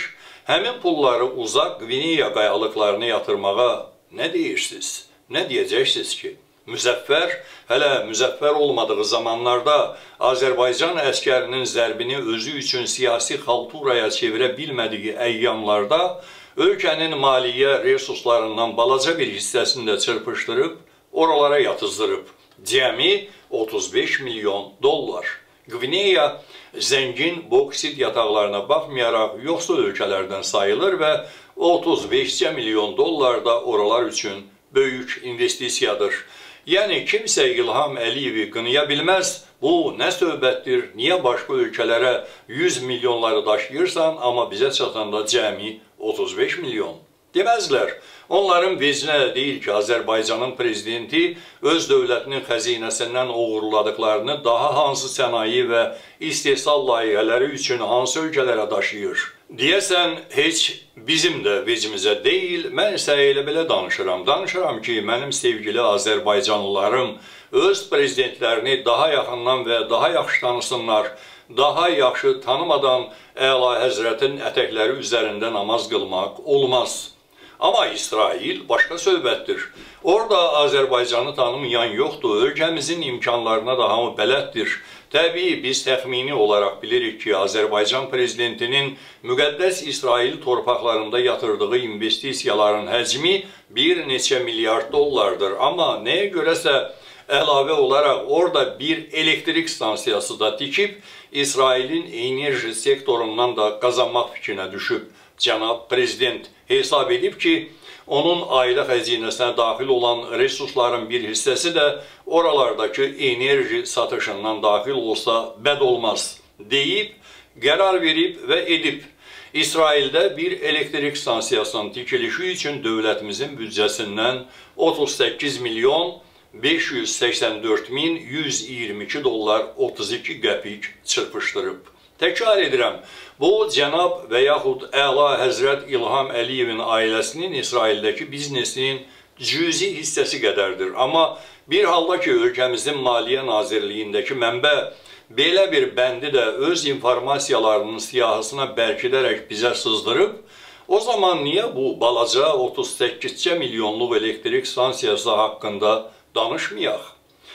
həmin pulları uzaq Qvineya qayalıqlarına yatırmağa nə deyirsiniz? Nə deyəcəksiniz ki? Müzəffər, hələ müzəffər olmadığı zamanlarda Azərbaycan əskərinin zərbini özü üçün siyasi xalturaya çevirə bilmədiyi əyyamlarda ölkənin maliyyə resurslarından balaca bir hissəsini də çırpışdırıb, oralara yatızdırıb. Cəmi otuz beş milyon dollar. Qvineya zəngin boksit yataqlarına baxmayaraq yoxsul ölkələrdən sayılır və otuz beş milyon dollar da oralar üçün böyük investisiyadır. Yəni, kimsə İlham Əliyevi qınaya bilməz, bu nə söhbətdir, niyə başqa ölkələrə yüz milyonları daşıyırsan, amma bizə çatanda cəmi otuz beş milyon. Deməzlər, onların vecinə deyil ki, Azərbaycanın prezidenti öz dövlətinin xəzinəsindən uğurladıqlarını daha hansı sənaye və istehsal layihələri üçün hansı ölkələrə daşıyır. Deyəsən, heç bizim də vecimizə deyil, mən isə elə belə danışıram. Danışıram ki, mənim sevgili Azərbaycanlılarım öz prezidentlərini daha yaxından və daha yaxşı tanısınlar, daha yaxşı tanımadan Əla Həzrətin ətəkləri üzərində namaz qılmaq olmaz. Amma İsrail başqa söhbətdir. Orada Azərbaycanı tanımayan yoxdur, ölkəmizin imkanlarına da hamı bələddir. Təbii biz təxmini olaraq bilirik ki, Azərbaycan prezidentinin müqəddəs İsrail torpaqlarında yatırdığı investisiyaların həcmi bir neçə milyard dollardır. Amma nəyə görəsə əlavə olaraq orada bir elektrik stansiyası da tikib, İsrailin enerji sektorundan da qazanmaq fikrinə düşüb. Cənab prezident hesab edib ki, onun ailə xəzinəsinə daxil olan resursların bir hissəsi də oralardakı enerji satışından daxil olsa bəd olmaz deyib, qərar verib və edib. İsraildə bir elektrik stansiyasının tikilişi üçün dövlətimizin büdcəsindən otuz səkkiz milyon beş yüz səksən dörd min yüz iyirmi iki dollar otuz iki qəpik çırpışdırıb. Təkrar edirəm, bu, cənab və yaxud Əla Həzrət İlham Əliyevin ailəsinin İsraildəki biznesinin cüzi hissəsi qədərdir. Amma bir halda ki, ölkəmizin Maliyyə Nazirliyindəki mənbə belə bir bəndi də öz informasiyalarının siyahısına bərkidərək bizə sızdırıb, o zaman niyə bu balaca otuz səkkiz milyonluq elektrik stansiyası haqqında danışmayaq?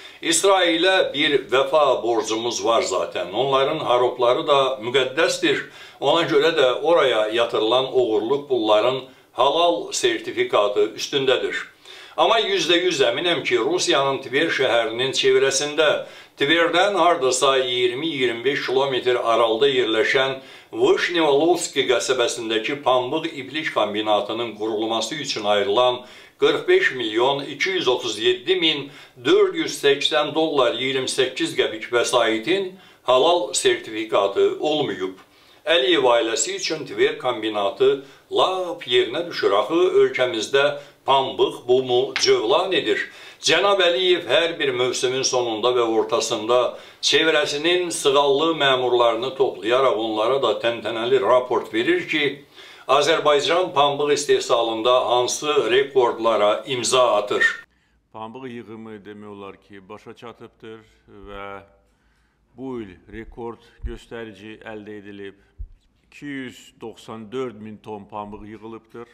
İsrailə bir vəfa borcumuz var zaten. Onların haropları da müqəddəsdir. Ona görə də oraya yatırılan uğurluq pulların halal sertifikatı üstündədir. Amma yüzdə yüz əminəm ki, Rusiyanın Tver şəhərinin çevrəsində Tverdən hardasa iyirmi iyirmi beş kilometr aralıda yerləşən Vışnevolovski qəsəbəsindəki pambıq iplik kombinatının qurulması üçün ayrılan qırx beş milyon iki yüz otuz yeddi min dörd yüz səksən dollar iyirmi səkkiz qəpik vəsaitin halal sertifikatı olmayıb. Əliyev ailəsi üçün Tver kombinatı lap yerinə düşür. Axı ölkəmizdə pambıq bumu cövlan edir. Cənab Əliyev hər bir mövsümün sonunda və ortasında çevrəsinin sığallı məmurlarını toplayaraq onlara da təntənəli raport verir ki, Azərbaycan pambıq istehsalında hansı rekordlara imza atır? Pambıq yığımı demək olar ki, başa çatıbdır və bu il rekord göstərici əldə edilib. iki yüz doxsan dörd min ton pambıq yığılıbdır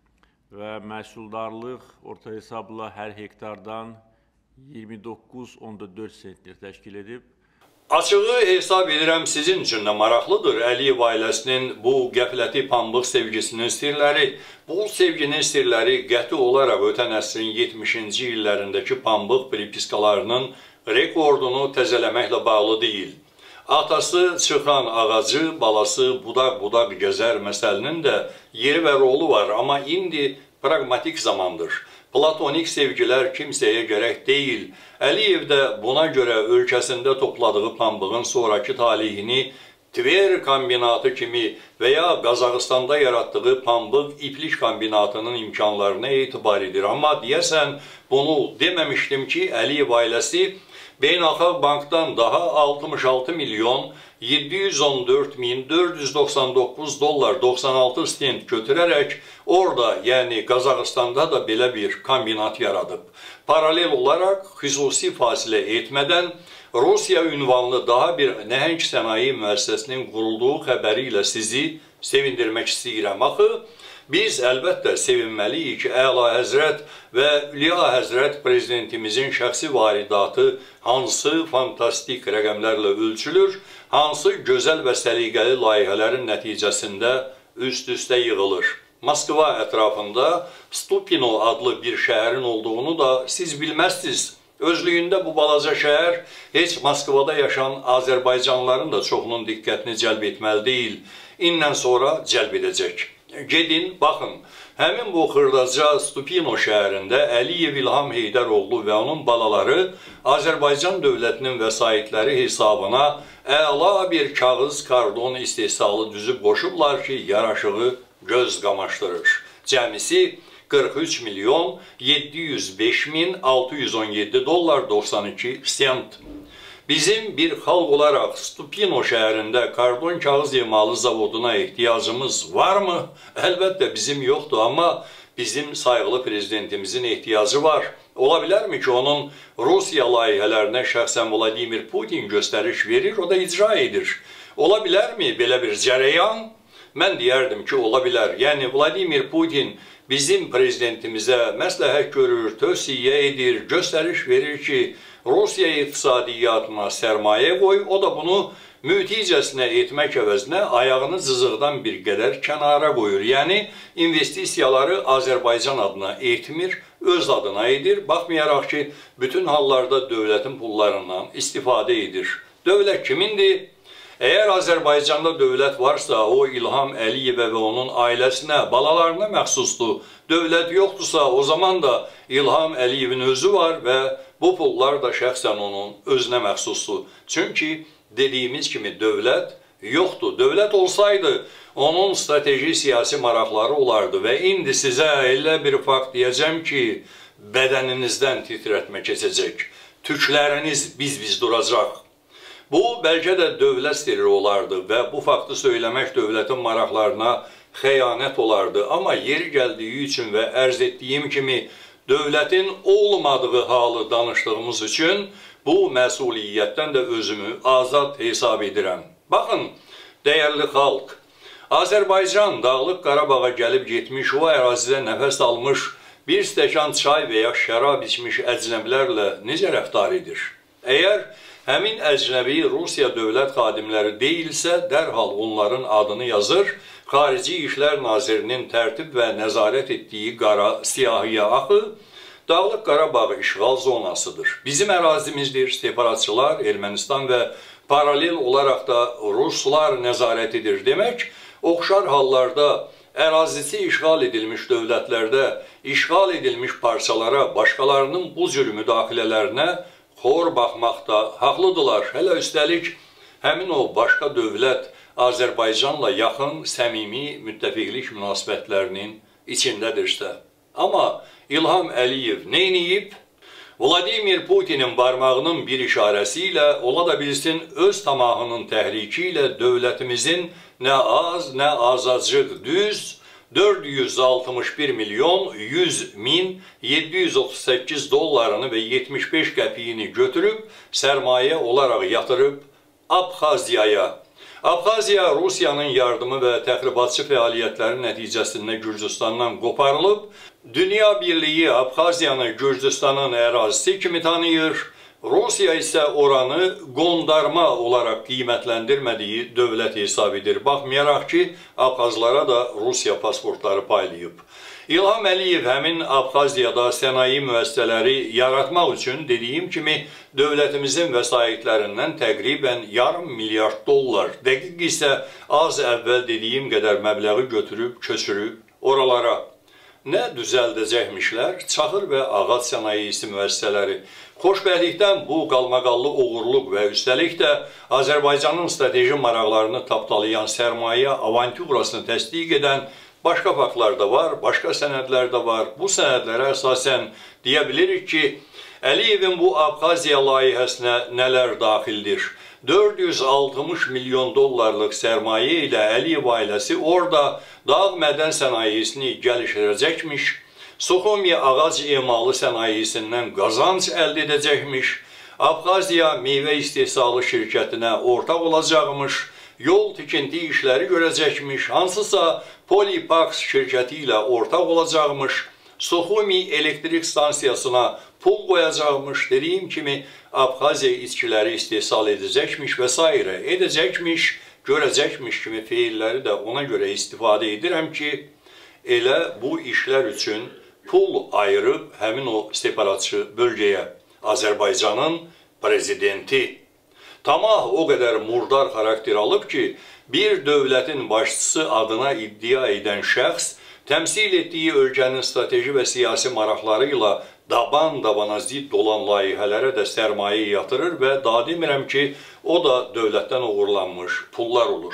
və məhsuldarlıq orta hesabla hər hektardan iyirmi doqquz nöqtə dörd sentner təşkil edib. Açığı hesab edirəm sizin üçün də maraqlıdır Əliyev ailəsinin bu qəfləti pambıq sevgisinin sirləri. Bu sevginin sirləri qəti olaraq ötən əsrin yetmişinci illərindəki pambıq pripiskalarının rekordunu təzələməklə bağlı deyil. Atası çıxan ağacı, balası budaq-budaq gəzər məsəlinin də yeri və rolu var, amma indi pragmatik zamandır. Platonik sevgilər kimsəyə gərək deyil. Əliyev də buna görə ölkəsində topladığı pambığın sonraki talihini Tver kombinatı kimi və ya Qazaxıstanda yaratdığı pambıq iplik kombinatının imkanlarına etibar edir. Amma deyəsən bunu deməmişdim ki, Əliyev ailəsi Beynəlxalq Bankdan daha altmış altı milyon yeddi yüz on dörd min dörd yüz doxsan doqquz dollar doxsan altı sent götürərək orada, yəni Qazaxıstanda da belə bir kombinat yaradıb. Paralel olaraq xüsusi fasilə etmədən Rusiya ünvanlı daha bir nəhəng sənaye müəssisəsinin qurulduğu xəbəri ilə sizi sevindirmək istəyirəm. Axı, biz əlbəttə sevinməliyik ki, Əla Həzrət və Üliya Həzrət prezidentimizin şəxsi varidatı hansı fantastik rəqəmlərlə ölçülür, hansı gözəl və səliqəli layihələrin nəticəsində üst-üstə yığılır. Moskva ətrafında Stupino adlı bir şəhərin olduğunu da siz bilməzsiniz. Özlüyündə bu balaca şəhər heç Moskvada yaşayan Azərbaycanlıların da çoxunun diqqətini cəlb etməli deyil. İndən sonra cəlb edəcək. Gedin, baxın, həmin bu xırdaca Stupino şəhərində Əliyev İlham Heydəroğlu və onun balaları Azərbaycan dövlətinin vəsaitləri hesabına əla bir kağız kardon istehsalı düzüb qoşublar ki, yaraşığı göz qamaşdırır. Cəmisi qırx üç milyon yeddi yüz beş min altı yüz on yeddi dollar doxsan iki sent. Bizim bir xalq olaraq Stupino şəhərində kardon kağız emalı zavoduna ehtiyacımız varmı? Əlbəttə bizim yoxdur, amma bizim sayıqlı prezidentimizin ehtiyacı var. Ola bilərmi ki, onun Rusiya layihələrinə şəxsən Vladimir Putin göstəriş verir, o da icra edir. Ola bilərmi belə bir cərəyan? Mən deyərdim ki, ola bilər. Yəni, Vladimir Putin bizim prezidentimizə məsləhət görür, tövsiyə edir, göstəriş verir ki, Rusiya iqtisadiyyatına sərmayə qoy, o da bunu müticəsinə etmək əvəzinə ayağını cızıqdan bir qədər kənara qoyur. Yəni, investisiyaları Azərbaycan adına etmir, öz adına edir. Baxmayaraq ki, bütün hallarda dövlətin pullarından istifadə edir. Dövlət kimindir? Əgər Azərbaycanda dövlət varsa, o İlham Əliyevə və onun ailəsinə, balalarına məxsusdur. Dövlət yoxdursa, o zaman da İlham Əliyevin özü var və bu pullar da şəxsən onun özünə məxsusdur. Çünki dediyimiz kimi dövlət yoxdur. Dövlət olsaydı, onun strateji siyasi maraqları olardı və indi sizə elə bir fakt deyəcəm ki, bədəninizdən titrətmə keçəcək. Tükləriniz biz-biz duracaq. Bu, bəlkə də dövlət sirri olardı və bu faktı söyləmək dövlətin maraqlarına xəyanət olardı. Amma yeri gəldiyi üçün və ərz etdiyim kimi dövlətin olmadığı halı danışdığımız üçün bu məsuliyyətdən də özümü azad hesab edirəm. Baxın, dəyərli xalq, Azərbaycan Dağlıq Qarabağa gəlib getmiş, o ərazidə nəfəs almış, bir stəkan çay və ya şərab içmiş əcnəbilərlə necə rəftar edir? Əgər həmin əcnəbi Rusiya dövlət xadimləri deyilsə, dərhal onların adını yazır, Xarici İşlər Nazirinin tərtib və nəzarət etdiyi qara siyahıya axı, Dağlıq Qarabağ işğal zonasıdır. Bizim ərazimizdir, separatçılar, Ermənistan və paralel olaraq da Ruslar nəzarət edir. Demək, oxşar hallarda ərazisi işğal edilmiş dövlətlərdə işğal edilmiş parçalara, başqalarının bu cür müdaxilələrinə xor baxmaqda haqlıdırlar. Hələ üstəlik, həmin o başqa dövlət Azərbaycanla yaxın, səmimi müttəfiqlik münasibətlərinin içindədirsə. Amma İlham Əliyev neyniyib? Vladimir Putinin barmağının bir işarəsi ilə, ola da bilsin, öz tamahının təhriki ilə dövlətimizin nə az, nə azacıq düz dörd yüz altmış bir milyon yüz min yeddi yüz otuz səkkiz dollarını və yetmiş beş qəpiyini götürüb, sərmayə olaraq yatırıb Abxaziyaya. Abxaziya Rusiyanın yardımı və təxribatçı fəaliyyətləri nəticəsində Gürcüstandan qoparılıb, Dünya Birliyi Abxaziyanı Gürcüstanın ərazisi kimi tanıyır, Rusiya isə oranı qondarma olaraq qiymətləndirmədiyi dövlət hesab edir. Baxmayaraq ki, Abxazlara da Rusiya pasportları paylayıb. İlham Əliyev həmin Abxaziyada sənaye müəssisələri yaratmaq üçün, dediyim kimi, dövlətimizin vəsaitlərindən təqribən yarım milyard dollar, dəqiq isə az əvvəl dediyim qədər məbləği götürüb, köçürüb oralara. Nə düzəldəcəkmişlər? Çaxır və ağac sənayesi müəssisələri. Xoşbəxtlikdən bu qalmaqallı uğurluq və üstəlik də Azərbaycanın strateji maraqlarını tapdalayan sərmayə avanturasını təsdiq edən başqa faktlar da var, başqa sənədlər də var. Bu sənədlərə əsasən deyə bilirik ki, Əliyevin bu Abxaziya layihəsinə nələr daxildir? dörd yüz altmış milyon dollarlıq sərmayə ilə Əliyev ailəsi orada dağ mədən sənayesini gəlişdirəcəkmiş, Suxumi ağac emalı sənayesindən qazanc əldə edəcəkmiş, Abxaziya meyvə istehsalı şirkətinə ortaq olacaqmış, yol tikinti işləri görəcəkmiş, hansısa Polipax şirkəti ilə ortaq olacaqmış, Suxumi elektrik stansiyasına pul qoyacaqmış, dediyim kimi Abxaziya içkiləri istehsal edəcəkmiş və s. edəcəkmiş, görəcəkmiş kimi feilləri də ona görə istifadə edirəm ki, elə bu işlər üçün pul ayırıb həmin o separatçı bölgəyə Azərbaycanın prezidenti tamah o qədər murdar xarakter alıb ki, bir dövlətin başçısı adına iddia edən şəxs təmsil etdiyi ölkənin strateji və siyasi maraqları ilə daban-dabana zidd olan layihələrə də sərmayə yatırır və daha demirəm ki, o da dövlətdən uğurlanmış pullar olur.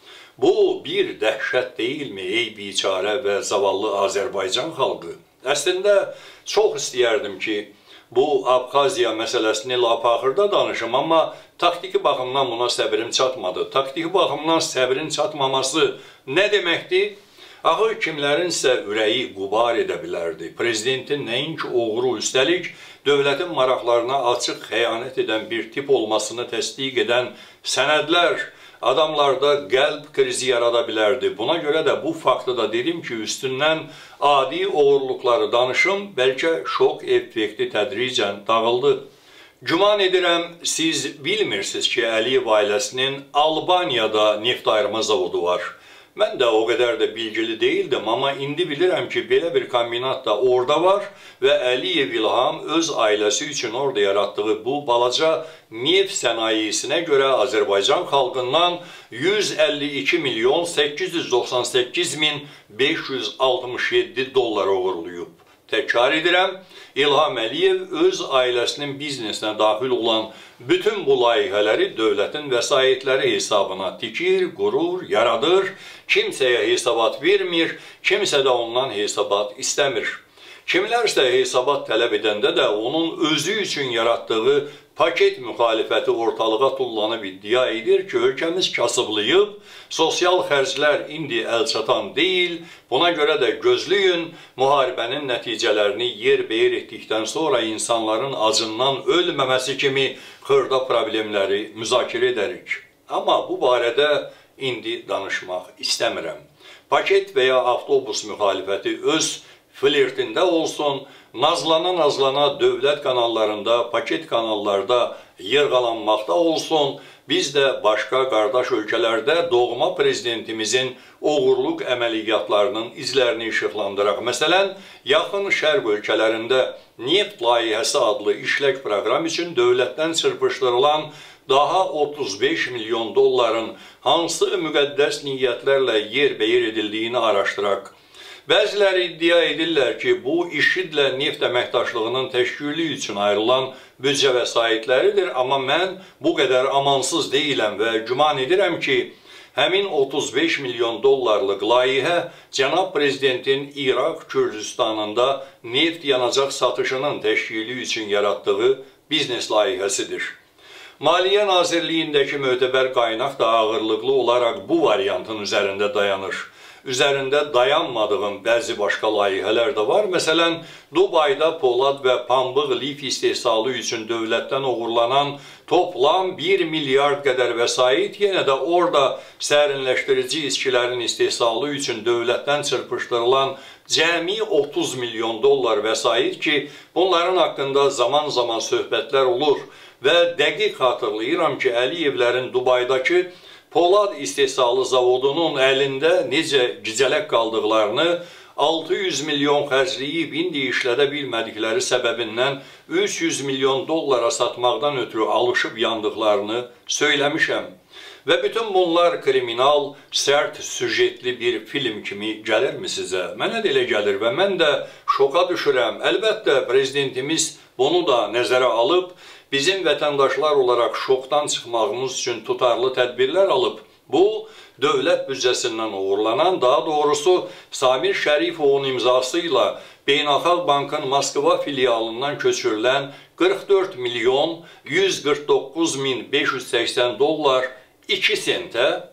Bu bir dəhşət deyilmi ey biçarə və zavallı Azərbaycan xalqı? Əslində çox istəyərdim ki, bu Abxaziya məsələsini lap axırda danışım, amma taktiki baxımdan buna səbrim çatmadı. Taktiki baxımdan səbrin çatmaması nə deməkdir? Axı kimlərinsə ürəyi qubar edə bilərdi. Prezidentin nəinki oğru, üstəlik dövlətin maraqlarına açıq xəyanət edən bir tip olmasını təsdiq edən sənədlər adamlarda qəlb krizi yarada bilərdi. Buna görə də bu faktı da dedim ki, üstündən adi oğurluqları danışım, bəlkə şok effekti tədricən dağıldı. Güman edirəm, siz bilmirsiniz ki, Əliyev ailəsinin Albaniyada neft ayırma zavodu var. Mən də o qədər də bilgili deyildim, amma indi bilirəm ki, belə bir kombinat da orada var və Əliyev İlham öz ailəsi üçün orada yaratdığı bu balaca neft sənayesinə görə Azərbaycan xalqından yüz əlli iki milyon səkkiz yüz doxsan səkkiz min beş yüz altmış yeddi dollar uğurlayıb. Təkrar edirəm, İlham Əliyev öz ailəsinin biznesinə daxil olan bütün bu layihələri dövlətin vəsaitləri hesabına tikir, qurur, yaradır, kimsəyə hesabat vermir, kimsə də ondan hesabat istəmir. Kimlərsə hesabat tələb edəndə də onun özü üçün yaratdığı paket müxalifəti ortalığa tullanıb iddia edir ki, ölkəmiz kasıblayıb, sosial xərclər indi əlçatan deyil, buna görə də gözləyin, müharibənin nəticələrini yer-beyir etdikdən sonra insanların acından ölməməsi kimi xırda problemləri müzakirə edərik. Amma bu barədə indi danışmaq istəmirəm. Paket və ya avtobus müxalifəti öz flirtində olsun, nazlana-nazlana dövlət kanallarında, paket kanallarda yırğalanmaqda olsun, biz də başqa qardaş ölkələrdə doğma prezidentimizin oğurluq əməliyyatlarının izlərini işıqlandıraq. Məsələn, yaxın şərq ölkələrində neft layihəsi adlı işlək proqram üçün dövlətdən çırpışdırılan daha otuz beş milyon dolların hansı müqəddəs niyyətlərlə yer-beyir edildiyini araşdıraq. Bəziləri iddia edirlər ki, bu IŞİD-lə neft əməkdaşlığının təşkili üçün ayrılan büdcə vəsaitləridir, amma mən bu qədər amansız deyiləm və güman edirəm ki, həmin otuz beş milyon dollarlıq layihə cənab prezidentin İraq Kürdistanında neft yanacaq satışının təşkili üçün yaratdığı biznes layihəsidir. Maliyyə Nazirliyindəki mötəbər qaynaq da ağırlıqlı olaraq bu variantın üzərində dayanır. Üzərində dayanmadığım bəzi başqa layihələr də var. Məsələn, Dubayda polad və pambıq lif istehsalı üçün dövlətdən uğurlanan toplam bir milyard qədər vəsait, yenə də orada sərinləşdirici içkilərin istehsalı üçün dövlətdən çırpışdırılan cəmi otuz milyon dollar vəsait ki, bunların haqqında zaman-zaman söhbətlər olur və dəqiq xatırlayıram ki, Əliyevlərin Dubaydakı polad istehsalı zavodunun əlində necə gicələk qaldıqlarını, altı yüz milyon xərcləyib indi işlədə bilmədikləri səbəbindən üç yüz milyon dollara satmaqdan ötürü alışıb yandıqlarını söyləmişəm. Və bütün bunlar kriminal, sərt, süjetli bir film kimi gəlirmi sizə? Mənə də elə gəlir və mən də şoka düşürəm. Əlbəttə, prezidentimiz bunu da nəzərə alıb, bizim vətəndaşlar olaraq şokdan çıxmağımız üçün tutarlı tədbirlər alıb. Bu, dövlət büdcəsindən uğurlanan, daha doğrusu Samir Şərifovun imzası ilə Beynəlxalq Bankın Moskva filialından köçürülən qırx dörd milyon yüz qırx doqquz min beş yüz səksən dollar iki sentə,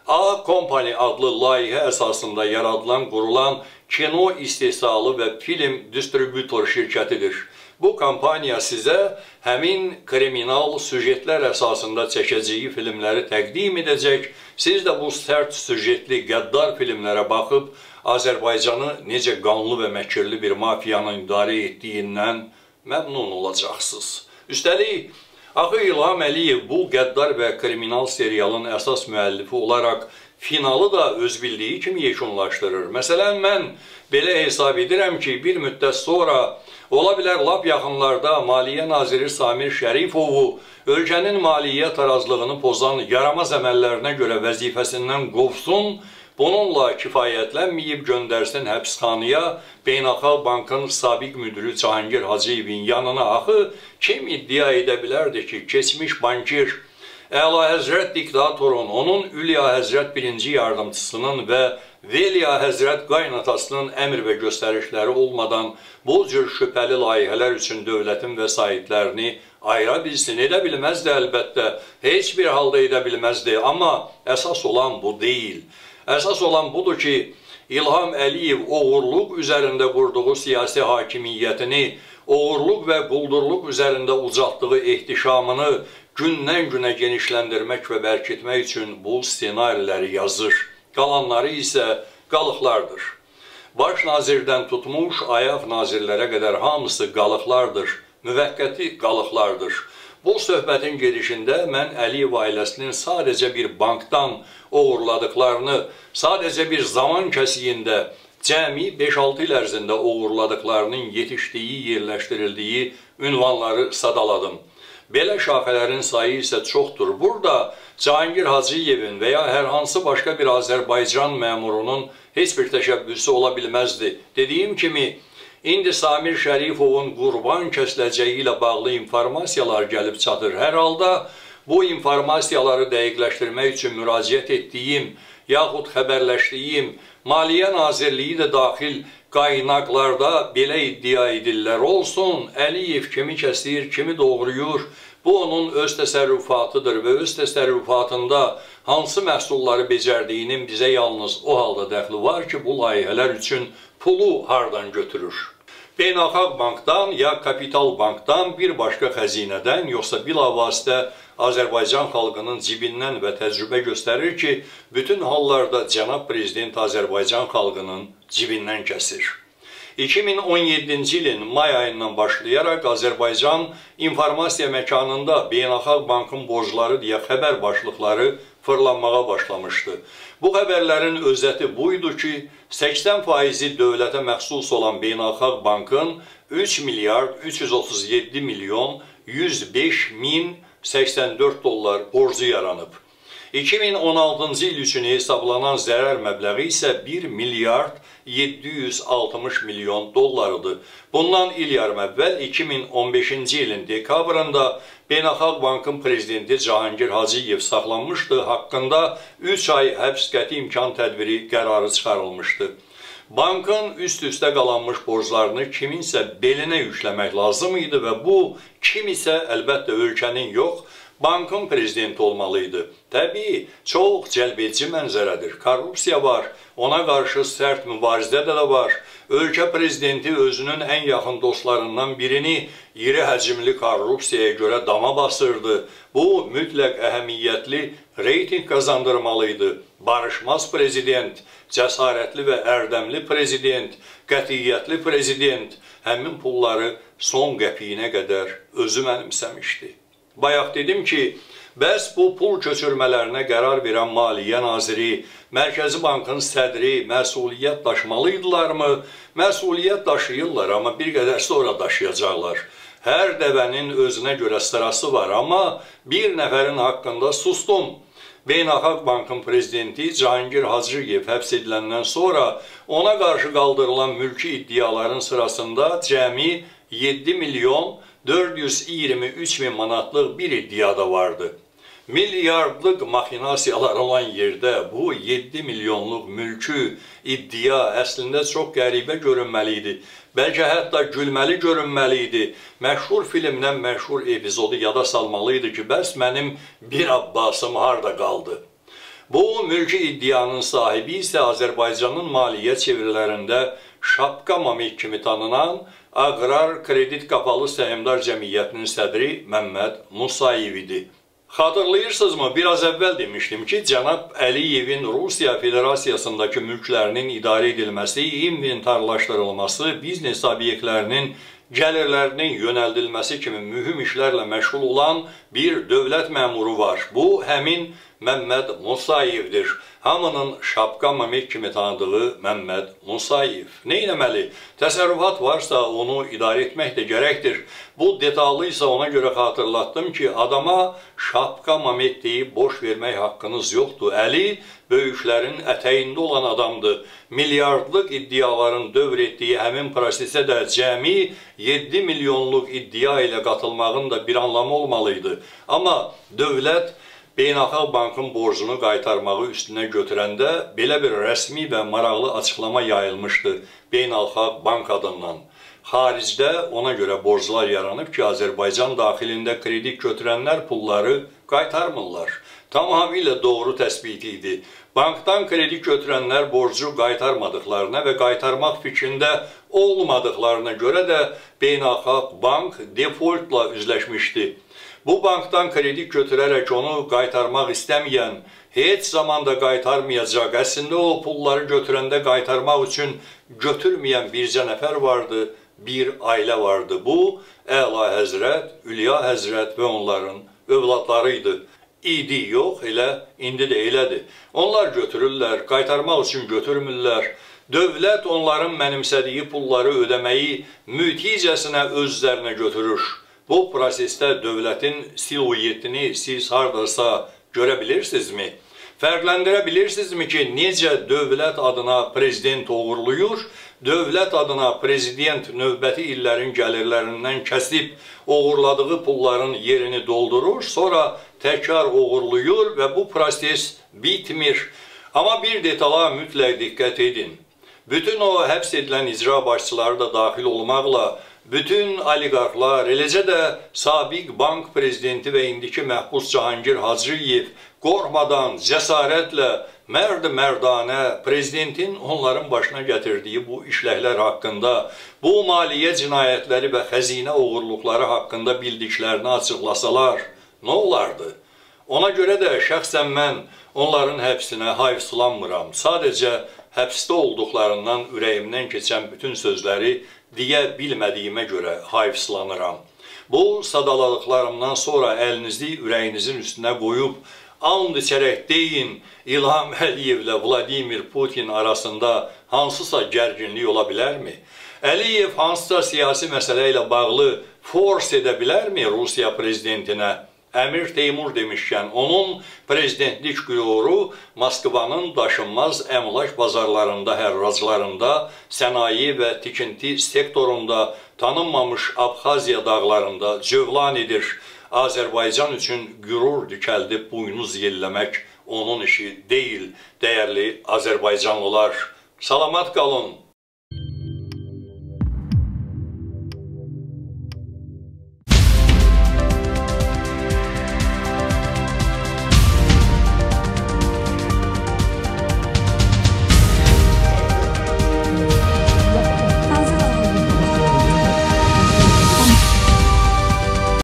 A Company adlı layihə əsasında yaradılan, qurulan kino istehsalı və film distributor şirkətidir. Bu kampaniya sizə həmin kriminal süjetlər əsasında çəkəcəyi filmləri təqdim edəcək. Siz də bu sərt süjetli qəddar filmlərə baxıb Azərbaycanı necə qanlı və məkirli bir mafiyanın idarə etdiyindən məmnun olacaqsınız. Üstəlik, axı İlham Əliyev bu qəddar və kriminal serialın əsas müəllifi olaraq finalı da öz bildiyi kimi yekunlaşdırır. Məsələn, mən belə hesab edirəm ki, bir müddət sonra, ola bilər lap yaxınlarda Maliyyə Naziri Samir Şərifovu ölkənin maliyyə tarazlığını pozan yaramaz əməllərinə görə vəzifəsindən qovsun, bununla kifayətlənməyib göndərsin həbsxanaya Beynəlxalq Bankın sabiq müdürü Cahangir Hacıyevin yanına. Axı kim iddia edə bilərdi ki, keçmiş bankir Əla Həzrət diktatorun, onun Ülya Həzrət birinci yardımcısının və Veliya Həzrət qaynatasının əmr və göstərişləri olmadan bu cür şübhəli layihələr üçün dövlətin vəsaitlərini ayıra bilsin, edə bilməzdi əlbəttə, heç bir halda edə bilməzdi. Amma əsas olan bu deyil. Əsas olan budur ki, İlham Əliyev oğurluq üzərində qurduğu siyasi hakimiyyətini, oğurluq və quldurluq üzərində ucaltdığı ehtişamını gündən günə genişləndirmək və bərkitmək üçün bu ssenariləri yazır. Qalanları isə qalıqlardır. Baş nazirdən tutmuş, ayaq nazirlərə qədər hamısı qalıqlardır, müvəqqəti qalıqlardır. Bu söhbətin gedişində mən Əliyev ailəsinin sadəcə bir bankdan oğurladıqlarını, sadəcə bir zaman kəsiyində cəmi beş altı il ərzində oğurladıqlarının yetişdiyi, yerləşdirildiyi ünvanları sadaladım. Belə şaxələrin sayı isə çoxdur. Burada Cahangir Hacıyevin və ya hər hansı başqa bir Azərbaycan məmurunun heç bir təşəbbüsü ola bilməzdi. Dediyim kimi, indi Samir Şərifovun qurban kəsiləcəyi ilə bağlı informasiyalar gəlib çatır. Hər halda bu informasiyaları dəqiqləşdirmək üçün müraciət etdiyim, yaxud xəbərləşdiyim Maliyyə Nazirliyi də daxil qaynaqlarda belə iddia edirlər olsun, Əliyev kimi kəsir, kimi doğruyur, bu onun öz təsərrüfatıdır və öz təsərrüfatında hansı məhsulları becərdiyinin bizə yalnız o halda dəxli var ki, bu layihələr üçün pulu hardan götürür. Beynəlxalq Bankdan ya Kapital Bankdan, bir başqa xəzinədən, yoxsa bilavasitə Azərbaycan xalqının cibindən və təcrübə göstərir ki, bütün hallarda cənab prezident Azərbaycan xalqının cibindən kəsir. iki min on yeddinci ilin may ayından başlayaraq Azərbaycan informasiya məkanında Beynəlxalq Bankın borcları deyə xəbər başlıqları fırlanmağa başlamışdı. Bu xəbərlərin özəti buydu ki, səksən faizi dövlətə məxsus olan Beynəlxalq Bankın üç milyard üç yüz otuz yeddi milyon yüz beş min səksən dörd dollar borcu yaranıb. iki min on altıncı il üçün hesablanan zərər məbləği isə bir milyard yeddi yüz altmış milyon dollarıdır. Bundan il yarım əvvəl iki min on beşinci ilin dekabrında Beynəlxalq Bankın prezidenti Cahangir Hacıyev saxlanmışdı, haqqında üç ay həbs qəti imkan tədbiri qərarı çıxarılmışdı. Bankın üst-üstə qalanmış borclarını kiminsə belinə yükləmək lazım idi və bu kim isə əlbəttə ölkənin yox, bankın prezidenti olmalıydı. Təbii, çox cəlbedici mənzərədir. Korrupsiya var, ona qarşı sərt mübarizə də, də var. Ölkə prezidenti özünün ən yaxın dostlarından birini iri həcmli korrupsiyaya görə dama basırdı. Bu, mütləq əhəmiyyətli reyting qazandırmalıydı. Barışmaz prezident, cəsarətli və ərdəmli prezident, qətiyyətli prezident həmin pulları son qəpiyinə qədər özü mənimsəmişdi. Bayaq dedim ki, bəs bu pul köçürmələrinə qərar verən Maliyyə Naziri, Mərkəzi Bankın sədri məsuliyyət daşımalıydırlarmı? Məsuliyyət daşıyırlar, amma bir qədər sonra daşıyacaqlar. Hər dəvənin özünə görə sırası var, amma bir nəfərin haqqında sustum. Beynəlxalq Bankın prezidenti Cahangir Hacıyev həbs ediləndən sonra ona qarşı qaldırılan mülki iddiaların sırasında cəmi yeddi milyon dörd yüz iyirmi üç min manatlıq bir iddia da vardı. Milyardlıq maxinasiyalar olan yerdə bu yeddi milyonluq mülkü iddia əslində çox qəribə görünməli idi. Bəlkə hətta gülməli görünməli idi. Məşhur filmdən məşhur epizodu yada salmalı idi ki, bəs mənim bir Abbasım harada qaldı? Bu mülki iddianın sahibi isə Azərbaycanın maliyyə çevrilərində Şapka Mamik kimi tanınan Aqrar Kredit Qapalı Səhmdar Cəmiyyətinin sədri Məmməd Musayev idi. Xatırlayırsınızmı? Biraz əvvəl demişdim ki, cənab Əliyevin Rusiya Federasiyasındakı mülklərinin idarə edilməsi, inventarlaşdırılması, biznes obyektlərinin gəlirlərinin yönəldilməsi kimi mühüm işlərlə məşğul olan bir dövlət məmuru var. Bu, həmin Məmməd Musayevdir. Hamının Şapka Mamik kimi tanıdığı Məmməd Musayev. Nə etməli? Təsərrüfat varsa onu idarə etmək də gərəkdir. Bu detallı isə ona görə xatırlatdım ki, adama Şapka Mamik deyib boş vermək haqqınız yoxdur. Əli böyüklərin ətəyində olan adamdır. Milyardlıq iddiaların dövr etdiyi həmin prosesə də cəmi yeddi milyonluq iddia ilə qatılmağın da bir anlamı olmalıydı. Amma dövlət Beynəlxalq Bankın borcunu qaytarmağı üstünə götürəndə belə bir rəsmi və maraqlı açıqlama yayılmışdı Beynəlxalq Bank adından. Xaricdə ona görə borclar yaranıb ki, Azərbaycan daxilində kredit götürənlər pulları qaytarmırlar. Tamamilə doğru təsbit idi. Bankdan kredit götürənlər borcu qaytarmadıqlarına və qaytarmaq fikrində olmadıqlarına görə də Beynəlxalq Bank defoltla üzləşmişdi. Bu bankdan kredit götürərək onu qaytarmaq istəməyən, heç zamanda qaytarmayacaq, əslində o pulları götürəndə qaytarmaq üçün götürməyən bircə nəfər vardı, bir ailə vardı. Bu, Əla Həzrət, Ülya Həzrət və onların övladlarıydı. İdi yox, elə, indi də elədir. Onlar götürürlər, qaytarmaq üçün götürmürlər. Dövlət onların mənimsədiyi pulları ödəməyi müticəsinə özlərinə götürür. Bu prosesdə dövlətin siluetini siz haradasa görə bilirsinizmi? Fərqləndirə bilirsinizmi ki, necə dövlət adına prezident uğurluyur, dövlət adına prezident növbəti illərin gəlirlərindən kəsib uğurladığı pulların yerini doldurur, sonra təkrar uğurluyur və bu proses bitmir. Amma bir detala mütləq diqqət edin. Bütün o həbs edilən icra başçıları da daxil olmaqla, bütün oliqarxlar, eləcə də sabiq bank prezidenti və indiki məhbus Cahangir Hacıyev qorxmadan, cəsarətlə, mərd-mərdanə prezidentin onların başına gətirdiyi bu işləklər haqqında, bu maliyyə cinayətləri və xəzinə uğurluqları haqqında bildiklərini açıqlasalar, nə olardı? Ona görə də şəxsən mən onların həbsinə hayıfsılanmıram. Sadəcə həbsdə olduqlarından ürəyimdən keçən bütün sözləri deyə bilmədiyimə görə hayıfsılanıram. Bu sadaladıqlarımdan sonra əlinizi ürəyinizin üstünə qoyub, and içərək deyin, İlham Əliyevlə Vladimir Putin arasında hansısa gərginlik ola bilərmi? Əliyev hansısa siyasi məsələ ilə bağlı fors edə bilərmi Rusiya prezidentinə? Əmir Teymur demişkən, onun prezidentlik qüuru Moskvanın daşınmaz əmlak bazarlarında, hərraclarında, sənaye və tikinti sektorunda, tanınmamış Abxaziya dağlarında cövlan edir. Azərbaycan üçün qürur dikəldib buynuz yelləmək onun işi deyil, dəyərli Azərbaycanlılar. Salamat qalın.